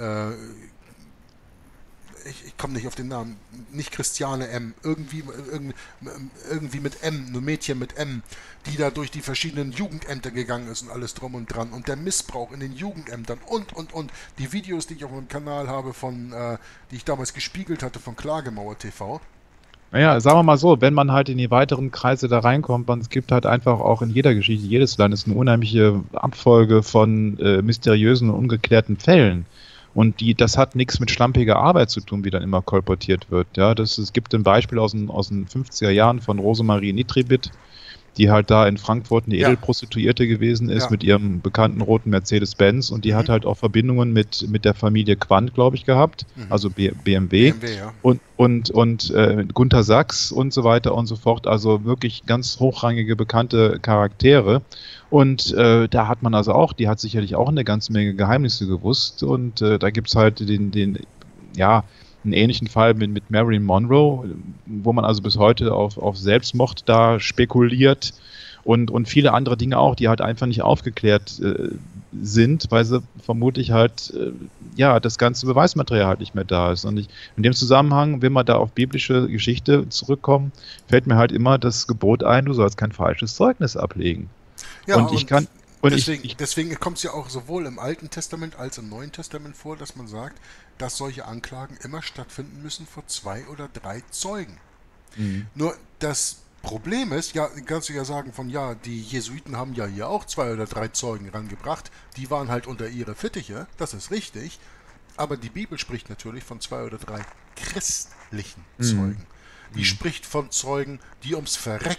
ich komme nicht auf den Namen, nicht Christiane M, irgendwie mit M, nur Mädchen mit M, die da durch die verschiedenen Jugendämter gegangen ist und alles drum und dran und der Missbrauch in den Jugendämtern und die Videos, die ich auf meinem Kanal habe die ich damals gespiegelt hatte von Klagemauer TV. naja, sagen wir mal so, wenn man halt in die weiteren Kreise da reinkommt, es gibt halt einfach auch in jeder Geschichte jedes Landes eine unheimliche Abfolge von mysteriösen und ungeklärten Fällen. Und das hat nichts mit schlampiger Arbeit zu tun, wie dann immer kolportiert wird. Ja, es gibt ein Beispiel aus den 50er Jahren von Rosemarie Nitribit, die halt da in Frankfurt eine Ja, Edelprostituierte gewesen ist ja. mit ihrem bekannten roten Mercedes-Benz und die hat halt auch Verbindungen mit der Familie Quandt, glaube ich, gehabt, also BMW BMW, ja. und Gunter Sachs und so weiter und so fort, also wirklich ganz hochrangige, bekannte Charaktere. Und da hat man also auch, die hat sicherlich auch eine ganze Menge Geheimnisse gewusst und da gibt es halt ja, einen ähnlichen Fall mit Marilyn Monroe, wo man also bis heute auf Selbstmord da spekuliert und viele andere Dinge auch, die halt einfach nicht aufgeklärt sind, weil sie vermutlich halt, ja, das ganze Beweismaterial halt nicht mehr da ist. Und in dem Zusammenhang, wenn wir da auf biblische Geschichte zurückkommen, fällt mir halt immer das Gebot ein, du sollst kein falsches Zeugnis ablegen. Ja, Und ich kann, und deswegen kommt es ja auch sowohl im Alten Testament als im Neuen Testament vor, dass man sagt, dass solche Anklagen immer stattfinden müssen vor 2 oder 3 Zeugen. Mhm. Nur das Problem ist, ja, kannst du ja sagen von, ja, die Jesuiten haben ja hier auch 2 oder 3 Zeugen rangebracht, die waren halt unter ihre Fittiche, das ist richtig, aber die Bibel spricht natürlich von 2 oder 3 christlichen Zeugen. Die spricht von Zeugen, die ums Verrecken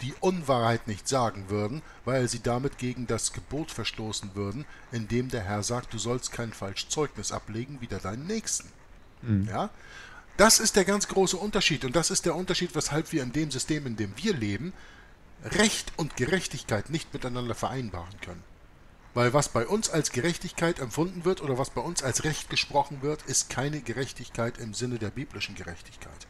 die Unwahrheit nicht sagen würden, weil sie damit gegen das Gebot verstoßen würden, indem der Herr sagt, du sollst kein falsches Zeugnis ablegen, wider deinen Nächsten. Ja? Das ist der ganz große Unterschied und das ist der Unterschied, weshalb wir in dem System, in dem wir leben, Recht und Gerechtigkeit nicht miteinander vereinbaren können. Weil was bei uns als Gerechtigkeit empfunden wird oder was bei uns als Recht gesprochen wird, ist keine Gerechtigkeit im Sinne der biblischen Gerechtigkeit.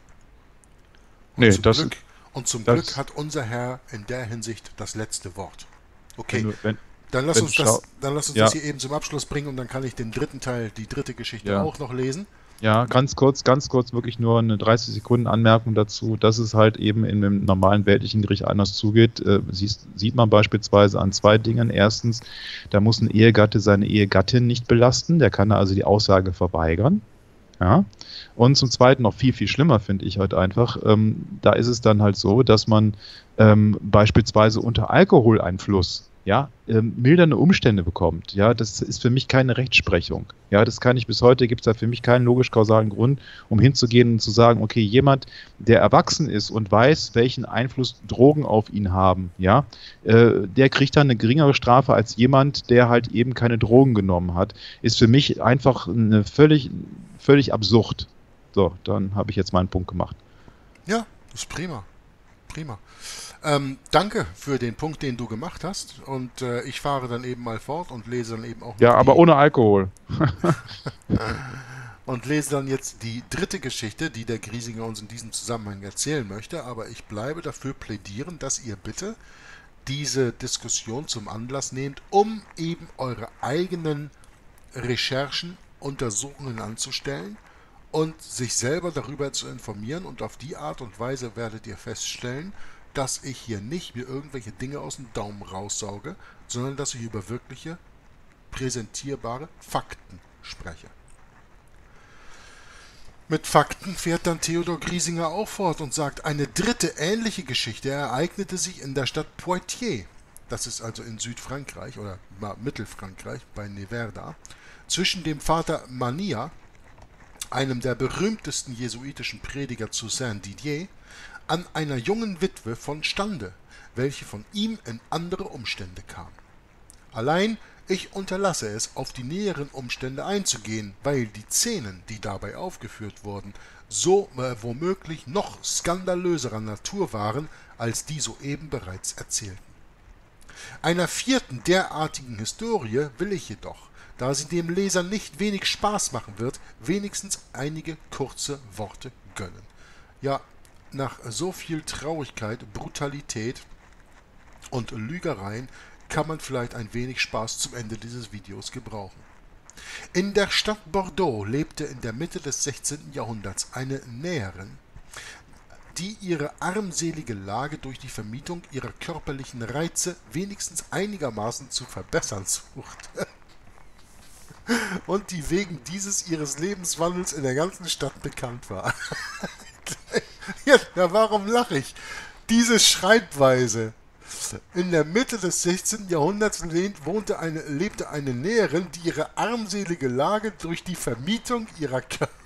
Und zum Glück hat unser Herr in der Hinsicht das letzte Wort. Okay, dann lass uns das hier eben zum Abschluss bringen und dann kann ich den dritten Teil, die dritte Geschichte auch noch lesen. Ja, ganz kurz, wirklich nur eine 30 Sekunden Anmerkung dazu, dass es halt eben in dem normalen weltlichen Gericht anders zugeht. Sieht man beispielsweise an zwei Dingen. Erstens, da muss ein Ehegatte seine Ehegattin nicht belasten, der kann also die Aussage verweigern. Ja. Und zum Zweiten noch viel, viel schlimmer finde ich halt einfach, da ist es dann halt so, dass man beispielsweise unter Alkoholeinfluss mildernde Umstände bekommt. Ja, das ist für mich keine Rechtsprechung. Ja, das kann ich bis heute, gibt es da für mich keinen logisch-kausalen Grund, um hinzugehen und zu sagen, okay, jemand, der erwachsen ist und weiß, welchen Einfluss Drogen auf ihn haben, ja, der kriegt dann eine geringere Strafe als jemand, der halt eben keine Drogen genommen hat, ist für mich einfach eine völlig absurd. So, dann habe ich jetzt meinen Punkt gemacht. Ja, das ist prima. Prima. Danke für den Punkt, den du gemacht hast. Und ich fahre dann eben mal fort und lese dann eben auch... Ja, aber ohne Alkohol. Und lese dann jetzt die dritte Geschichte, die der Griesinger uns in diesem Zusammenhang erzählen möchte. Aber ich bleibe dafür plädieren, dass ihr bitte diese Diskussion zum Anlass nehmt, um eben eure eigenen Recherchen, Untersuchungen anzustellen und sich selber darüber zu informieren. Und auf die Art und Weise werdet ihr feststellen, dass ich hier nicht mir irgendwelche Dinge aus dem Daumen raussauge, sondern dass ich über wirkliche, präsentierbare Fakten spreche. Mit Fakten fährt dann Theodor Griesinger auch fort und sagt, eine dritte ähnliche Geschichte ereignete sich in der Stadt Poitiers, das ist also in Südfrankreich oder Mittelfrankreich bei Neverda, zwischen dem Vater Mania, einem der berühmtesten jesuitischen Prediger zu Saint-Didier, an einer jungen Witwe von Stande, welche von ihm in andere Umstände kam. Allein ich unterlasse es, auf die näheren Umstände einzugehen, weil die Szenen, die dabei aufgeführt wurden, so womöglich noch skandalöserer Natur waren, als die soeben bereits erzählten. Einer vierten derartigen Historie will ich jedoch, da sie dem Leser nicht wenig Spaß machen wird, wenigstens einige kurze Worte gönnen. Ja, nach so viel Traurigkeit, Brutalität und Lügereien kann man vielleicht ein wenig Spaß zum Ende dieses Videos gebrauchen. In der Stadt Bordeaux lebte in der Mitte des 16. Jahrhunderts eine Näherin, die ihre armselige Lage durch die Vermietung ihrer körperlichen Reize wenigstens einigermaßen zu verbessern suchte und die wegen dieses ihres Lebenswandels in der ganzen Stadt bekannt war. Ja, warum lache ich? Diese Schreibweise. In der Mitte des 16. Jahrhunderts lebte eine Näherin, die ihre armselige Lage durch die Vermietung ihrer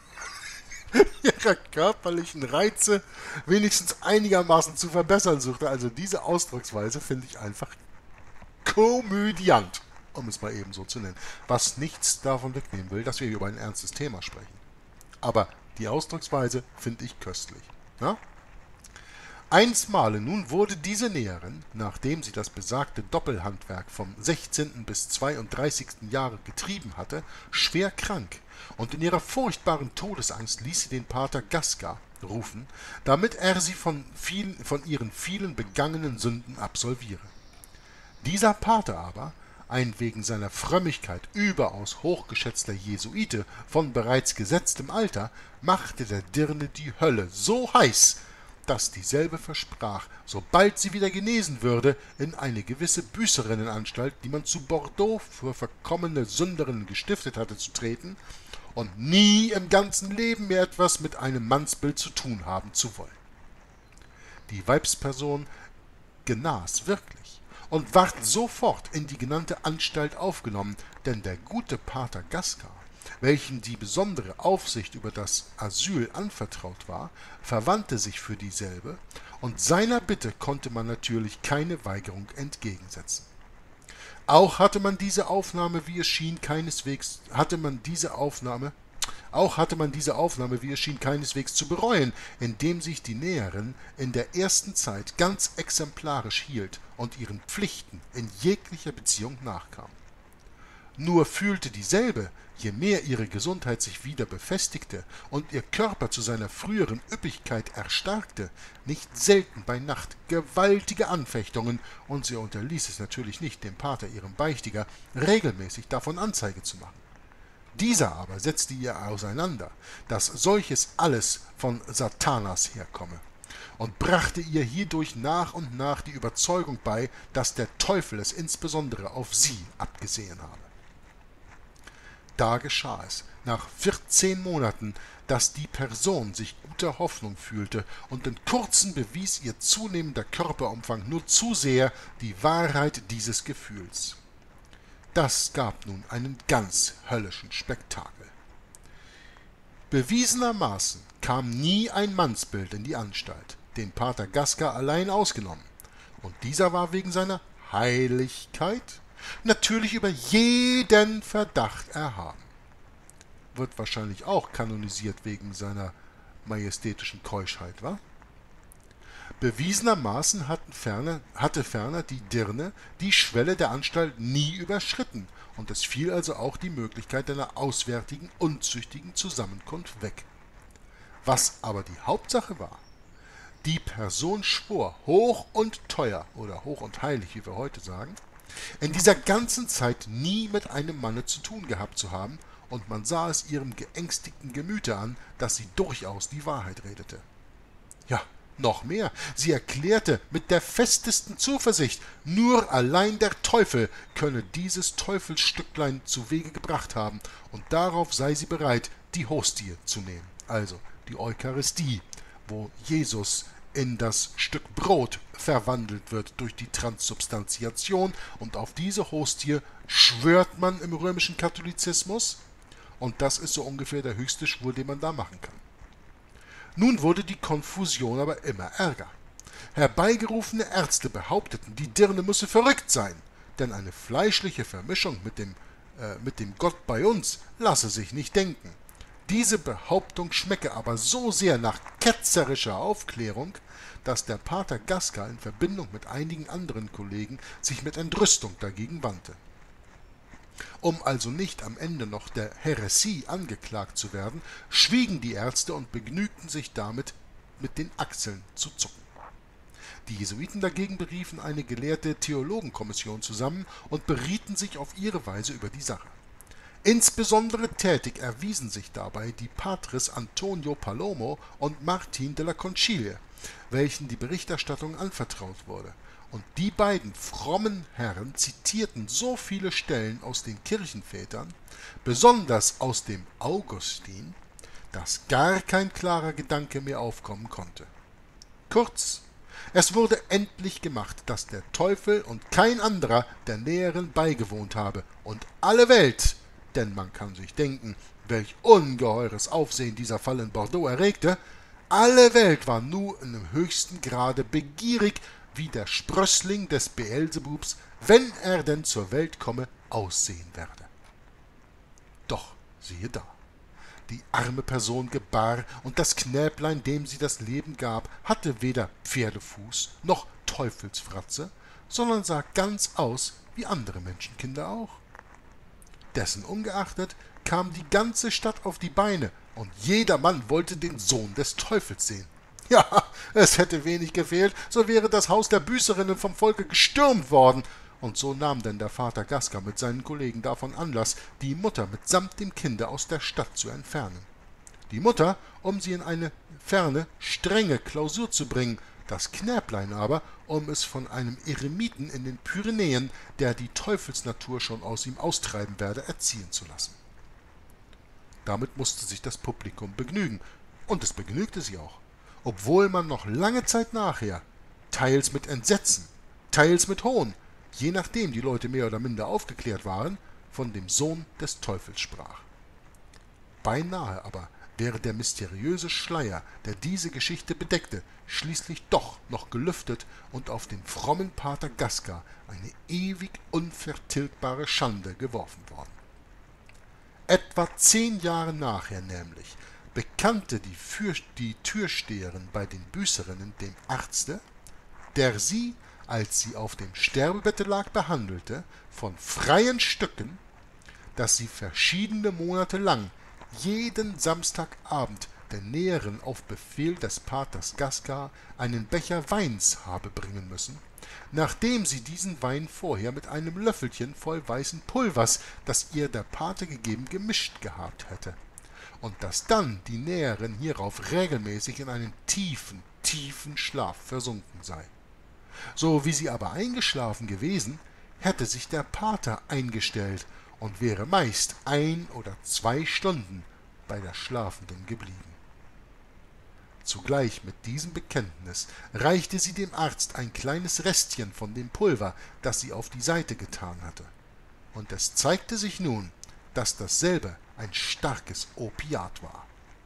körperlichen Reize wenigstens einigermaßen zu verbessern suchte. Also diese Ausdrucksweise finde ich einfach komödiant, um es mal eben so zu nennen. Was nichts davon wegnehmen will, dass wir über ein ernstes Thema sprechen. Aber die Ausdrucksweise finde ich köstlich. Ja? Einstmalen nun wurde diese Näherin, nachdem sie das besagte Doppelhandwerk vom 16. bis 32. Jahre getrieben hatte, schwer krank, und in ihrer furchtbaren Todesangst ließ sie den Pater Gasca rufen, damit er sie von ihren vielen begangenen Sünden absolviere. Dieser Pater aber, ein wegen seiner Frömmigkeit überaus hochgeschätzter Jesuite von bereits gesetztem Alter, machte der Dirne die Hölle so heiß, dass dieselbe versprach, sobald sie wieder genesen würde, in eine gewisse Büßerinnenanstalt, die man zu Bordeaux für verkommene Sünderinnen gestiftet hatte, zu treten und nie im ganzen Leben mehr etwas mit einem Mannsbild zu tun haben zu wollen. Die Weibsperson genas wirklich und ward sofort in die genannte Anstalt aufgenommen, denn der gute Pater Gasca welchen die besondere Aufsicht über das Asyl anvertraut war, verwandte sich für dieselbe, und seiner Bitte konnte man natürlich keine Weigerung entgegensetzen. Auch hatte man diese Aufnahme, wie es schien, keineswegs zu bereuen, indem sich die Näherin in der ersten Zeit ganz exemplarisch hielt und ihren Pflichten in jeglicher Beziehung nachkam. Nur fühlte dieselbe, je mehr ihre Gesundheit sich wieder befestigte und ihr Körper zu seiner früheren Üppigkeit erstarkte, nicht selten bei Nacht gewaltige Anfechtungen, und sie unterließ es natürlich nicht, dem Pater, ihrem Beichtiger, regelmäßig davon Anzeige zu machen. Dieser aber setzte ihr auseinander, dass solches alles von Satanas herkomme, und brachte ihr hierdurch nach und nach die Überzeugung bei, dass der Teufel es insbesondere auf sie abgesehen habe. Da geschah es, nach 14 Monaten, dass die Person sich guter Hoffnung fühlte, und in kurzem bewies ihr zunehmender Körperumfang nur zu sehr die Wahrheit dieses Gefühls. Das gab nun einen ganz höllischen Spektakel. Bewiesenermaßen kam nie ein Mannsbild in die Anstalt, den Pater Gasca allein ausgenommen, und dieser war wegen seiner Heiligkeit natürlich über jeden Verdacht erhaben. Wird wahrscheinlich auch kanonisiert wegen seiner majestätischen Keuschheit, wa? Bewiesenermaßen hatte ferner die Dirne die Schwelle der Anstalt nie überschritten, und es fiel also auch die Möglichkeit einer auswärtigen, unzüchtigen Zusammenkunft weg. Was aber die Hauptsache war: die Person schwor, hoch und teuer, oder hoch und heilig, wie wir heute sagen, in dieser ganzen Zeit nie mit einem Manne zu tun gehabt zu haben, und man sah es ihrem geängstigten Gemüte an, dass sie durchaus die Wahrheit redete. Ja, noch mehr, sie erklärte mit der festesten Zuversicht, nur allein der Teufel könne dieses Teufelsstücklein zu Wege gebracht haben, und darauf sei sie bereit, die Hostie zu nehmen, also die Eucharistie, wo Jesus in das Stück Brot verwandelt wird durch die Transsubstantiation, und auf diese Hostie schwört man im römischen Katholizismus, und das ist so ungefähr der höchste Schwur, den man da machen kann. Nun wurde die Konfusion aber immer ärger. Herbeigerufene Ärzte behaupteten, die Dirne müsse verrückt sein, denn eine fleischliche Vermischung mit dem Gott bei uns lasse sich nicht denken. Diese Behauptung schmecke aber so sehr nach ketzerischer Aufklärung, dass der Pater Gasca in Verbindung mit einigen anderen Kollegen sich mit Entrüstung dagegen wandte. Um also nicht am Ende noch der Häresie angeklagt zu werden, schwiegen die Ärzte und begnügten sich damit, mit den Achseln zu zucken. Die Jesuiten dagegen beriefen eine gelehrte Theologenkommission zusammen und berieten sich auf ihre Weise über die Sache. Insbesondere tätig erwiesen sich dabei die Patres Antonio Palomo und Martin de la Concilia, welchen die Berichterstattung anvertraut wurde. Und die beiden frommen Herren zitierten so viele Stellen aus den Kirchenvätern, besonders aus dem Augustin, dass gar kein klarer Gedanke mehr aufkommen konnte. Kurz, es wurde endlich gemacht, dass der Teufel und kein anderer der Näheren beigewohnt habe, und alle Welt, denn man kann sich denken, welch ungeheures Aufsehen dieser Fall in Bordeaux erregte, alle Welt war nun im höchsten Grade begierig, wie der Sprössling des Beelzebubs, wenn er denn zur Welt komme, aussehen werde. Doch siehe da, die arme Person gebar, und das Knäblein, dem sie das Leben gab, hatte weder Pferdefuß noch Teufelsfratze, sondern sah ganz aus wie andere Menschenkinder auch. Dessen ungeachtet kam die ganze Stadt auf die Beine, und jedermann wollte den Sohn des Teufels sehen. Ja, es hätte wenig gefehlt, so wäre das Haus der Büßerinnen vom Volke gestürmt worden, und so nahm denn der Vater Gasca mit seinen Kollegen davon Anlass, die Mutter mitsamt dem Kinde aus der Stadt zu entfernen. Die Mutter, um sie in eine ferne, strenge Klausur zu bringen, das Knäblein aber, um es von einem Eremiten in den Pyrenäen, der die Teufelsnatur schon aus ihm austreiben werde, erziehen zu lassen. Damit musste sich das Publikum begnügen, und es begnügte sie auch, obwohl man noch lange Zeit nachher, teils mit Entsetzen, teils mit Hohn, je nachdem die Leute mehr oder minder aufgeklärt waren, von dem Sohn des Teufels sprach. Beinahe aber wäre der mysteriöse Schleier, der diese Geschichte bedeckte, schließlich doch noch gelüftet und auf den frommen Pater Gascar eine ewig unvertilgbare Schande geworfen worden. Etwa 10 Jahre nachher nämlich bekannte die Türsteherin bei den Büßerinnen dem Arzte, der sie, als sie auf dem Sterbebette lag, behandelte, von freien Stücken, dass sie verschiedene Monate lang jeden Samstagabend der Näherin auf Befehl des Paters Gascar einen Becher Weins habe bringen müssen, nachdem sie diesen Wein vorher mit einem Löffelchen voll weißen Pulvers, das ihr der Pate gegeben, gemischt gehabt hätte, und dass dann die Näherin hierauf regelmäßig in einen tiefen, tiefen Schlaf versunken sei. So wie sie aber eingeschlafen gewesen, hätte sich der Pater eingestellt und wäre meist 1 oder 2 Stunden bei der Schlafenden geblieben. Zugleich mit diesem Bekenntnis reichte sie dem Arzt ein kleines Restchen von dem Pulver, das sie auf die Seite getan hatte, und es zeigte sich nun, dass dasselbe ein starkes Opiat war.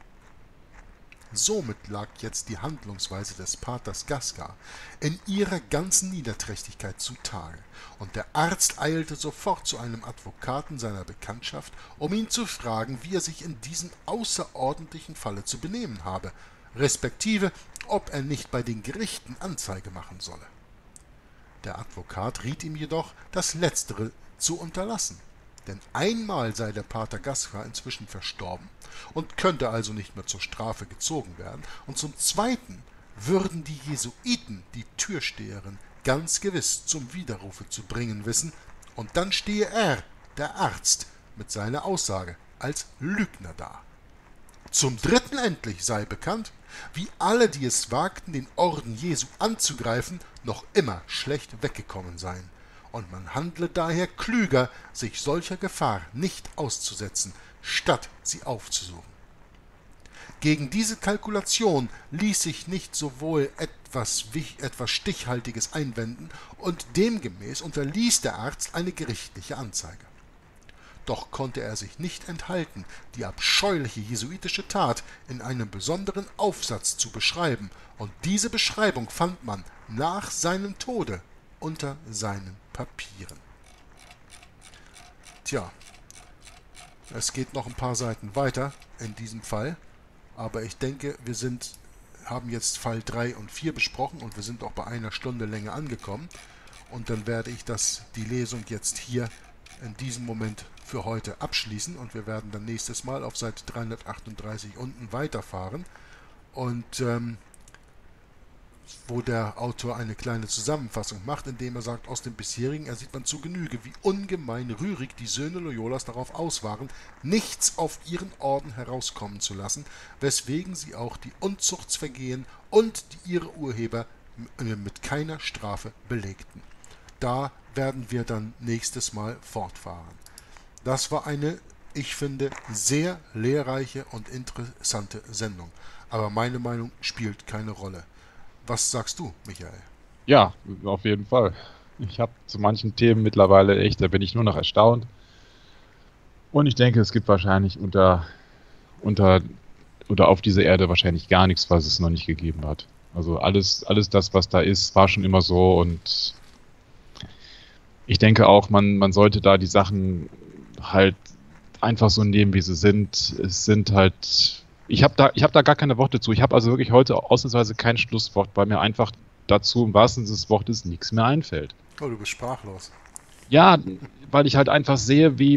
Somit lag jetzt die Handlungsweise des Paters Gascar in ihrer ganzen Niederträchtigkeit zutage, und der Arzt eilte sofort zu einem Advokaten seiner Bekanntschaft, um ihn zu fragen, wie er sich in diesem außerordentlichen Falle zu benehmen habe, respektive ob er nicht bei den Gerichten Anzeige machen solle. Der Advokat riet ihm jedoch, das Letztere zu unterlassen, denn einmal sei der Pater Gascar inzwischen verstorben und könnte also nicht mehr zur Strafe gezogen werden, und zum Zweiten würden die Jesuiten die Türsteherin ganz gewiss zum Widerrufe zu bringen wissen, und dann stehe er, der Arzt, mit seiner Aussage als Lügner da. Zum Dritten endlich sei bekannt, wie alle, die es wagten, den Orden Jesu anzugreifen, noch immer schlecht weggekommen seien, und man handle daher klüger, sich solcher Gefahr nicht auszusetzen, statt sie aufzusuchen. Gegen diese Kalkulation ließ sich nicht sowohl etwas Stichhaltiges einwenden, und demgemäß unterließ der Arzt eine gerichtliche Anzeige. Doch konnte er sich nicht enthalten, die abscheuliche jesuitische Tat in einem besonderen Aufsatz zu beschreiben, und diese Beschreibung fand man nach seinem Tode unter seinen Papieren. Tja, es geht noch ein paar Seiten weiter in diesem Fall, aber ich denke, wir haben jetzt Fall 3 und 4 besprochen, und wir sind auch bei 1 Stunde Länge angekommen, und dann werde ich die Lesung jetzt hier in diesem Moment für heute abschließen, und wir werden dann nächstes Mal auf Seite 338 unten weiterfahren, und wo der Autor eine kleine Zusammenfassung macht, indem er sagt, aus dem bisherigen ersieht man zu Genüge, wie ungemein rührig die Söhne Loyolas darauf aus waren, nichts auf ihren Orden herauskommen zu lassen, weswegen sie auch die Unzuchtsvergehen und ihre Urheber mit keiner Strafe belegten. Da werden wir dann nächstes Mal fortfahren. Das war eine, ich finde, sehr lehrreiche und interessante Sendung, aber meine Meinung spielt keine Rolle. Was sagst du, Michael? Ja, auf jeden Fall. Ich habe zu manchen Themen mittlerweile echt, da bin ich nur noch erstaunt. Und ich denke, es gibt wahrscheinlich unter auf dieser Erde wahrscheinlich gar nichts, was es noch nicht gegeben hat. Also alles das, was da ist, war schon immer so, und ich denke auch, man sollte da die Sachen halt einfach so nehmen, wie sie sind. Es sind halt, ich hab da gar keine Worte zu. Ich habe also wirklich heute ausnahmsweise kein Schlusswort, weil mir einfach dazu im wahrsten Sinne des Wortes nichts mehr einfällt. Oh, du bist sprachlos. Ja, weil ich halt einfach sehe, wie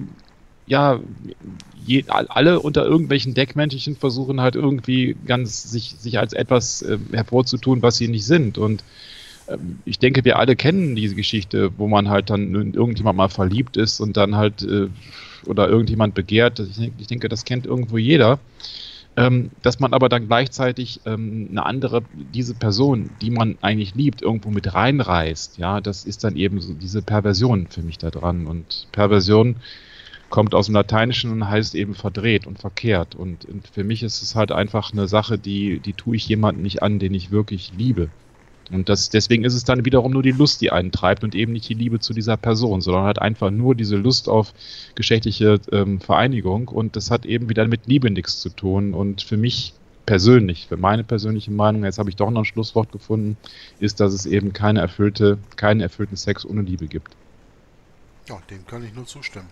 alle unter irgendwelchen Deckmäntelchen versuchen halt irgendwie sich als etwas hervorzutun, was sie nicht sind. Und ich denke, wir alle kennen diese Geschichte, wo man halt dann in irgendjemand mal verliebt ist und dann halt oder irgendjemand begehrt. Ich denke, das kennt irgendwo jeder. Dass man aber dann gleichzeitig diese Person, die man eigentlich liebt, irgendwo mit reinreißt. Ja, das ist dann eben so diese Perversion für mich da dran. Und Perversion kommt aus dem Lateinischen und heißt eben verdreht und verkehrt. Und für mich ist es halt einfach eine Sache, die tue ich jemandem nicht an, den ich wirklich liebe. Und deswegen ist es dann wiederum nur die Lust, die einen treibt und eben nicht die Liebe zu dieser Person, sondern halt einfach nur diese Lust auf geschlechtliche Vereinigung. Und das hat eben wieder mit Liebe nichts zu tun. Und für mich persönlich, für meine persönliche Meinung, jetzt habe ich doch noch ein Schlusswort gefunden, ist, dass es eben keinen erfüllten Sex ohne Liebe gibt. Ja, dem kann ich nur zustimmen.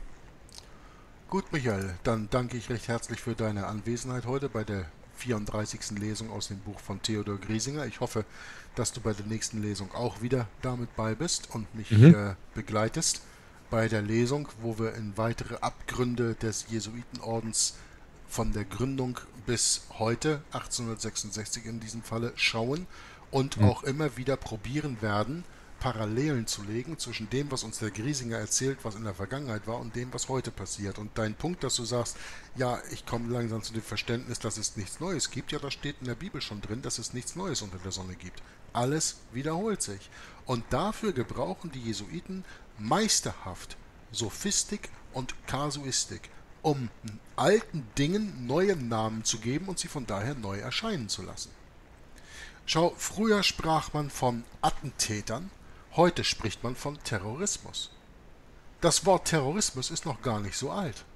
Gut, Michael, dann danke ich recht herzlich für deine Anwesenheit heute bei der 34. Lesung aus dem Buch von Theodor Griesinger. Ich hoffe, dass du bei der nächsten Lesung auch wieder damit bei bist und mich begleitest bei der Lesung, wo wir in weitere Abgründe des Jesuitenordens von der Gründung bis heute, 1866 in diesem Falle, schauen und auch immer wieder probieren werden, Parallelen zu legen zwischen dem, was uns der Griesinger erzählt, was in der Vergangenheit war, und dem, was heute passiert. Und dein Punkt, dass du sagst, ja, ich komme langsam zu dem Verständnis, dass es nichts Neues gibt, ja, das steht in der Bibel schon drin, dass es nichts Neues unter der Sonne gibt. Alles wiederholt sich. Und dafür gebrauchen die Jesuiten meisterhaft Sophistik und Kasuistik, um alten Dingen neue Namen zu geben und sie von daher neu erscheinen zu lassen. Schau, früher sprach man von Attentätern, heute spricht man von Terrorismus. Das Wort Terrorismus ist noch gar nicht so alt.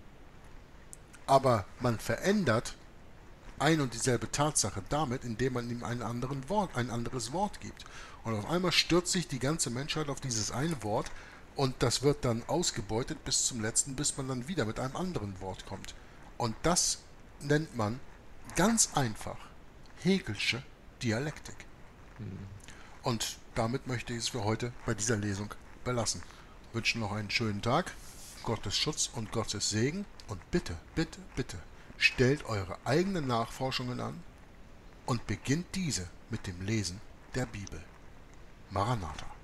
Aber man verändert ein und dieselbe Tatsache damit, indem man ihm ein anderes Wort gibt. Und auf einmal stürzt sich die ganze Menschheit auf dieses eine Wort und das wird dann ausgebeutet bis zum letzten, bis man dann wieder mit einem anderen Wort kommt. Und das nennt man ganz einfach Hegelsche Dialektik. Und damit möchte ich es für heute bei dieser Lesung belassen. Ich wünsche noch einen schönen Tag, Gottes Schutz und Gottes Segen und bitte, bitte, bitte stellt eure eigenen Nachforschungen an und beginnt diese mit dem Lesen der Bibel. Maranatha.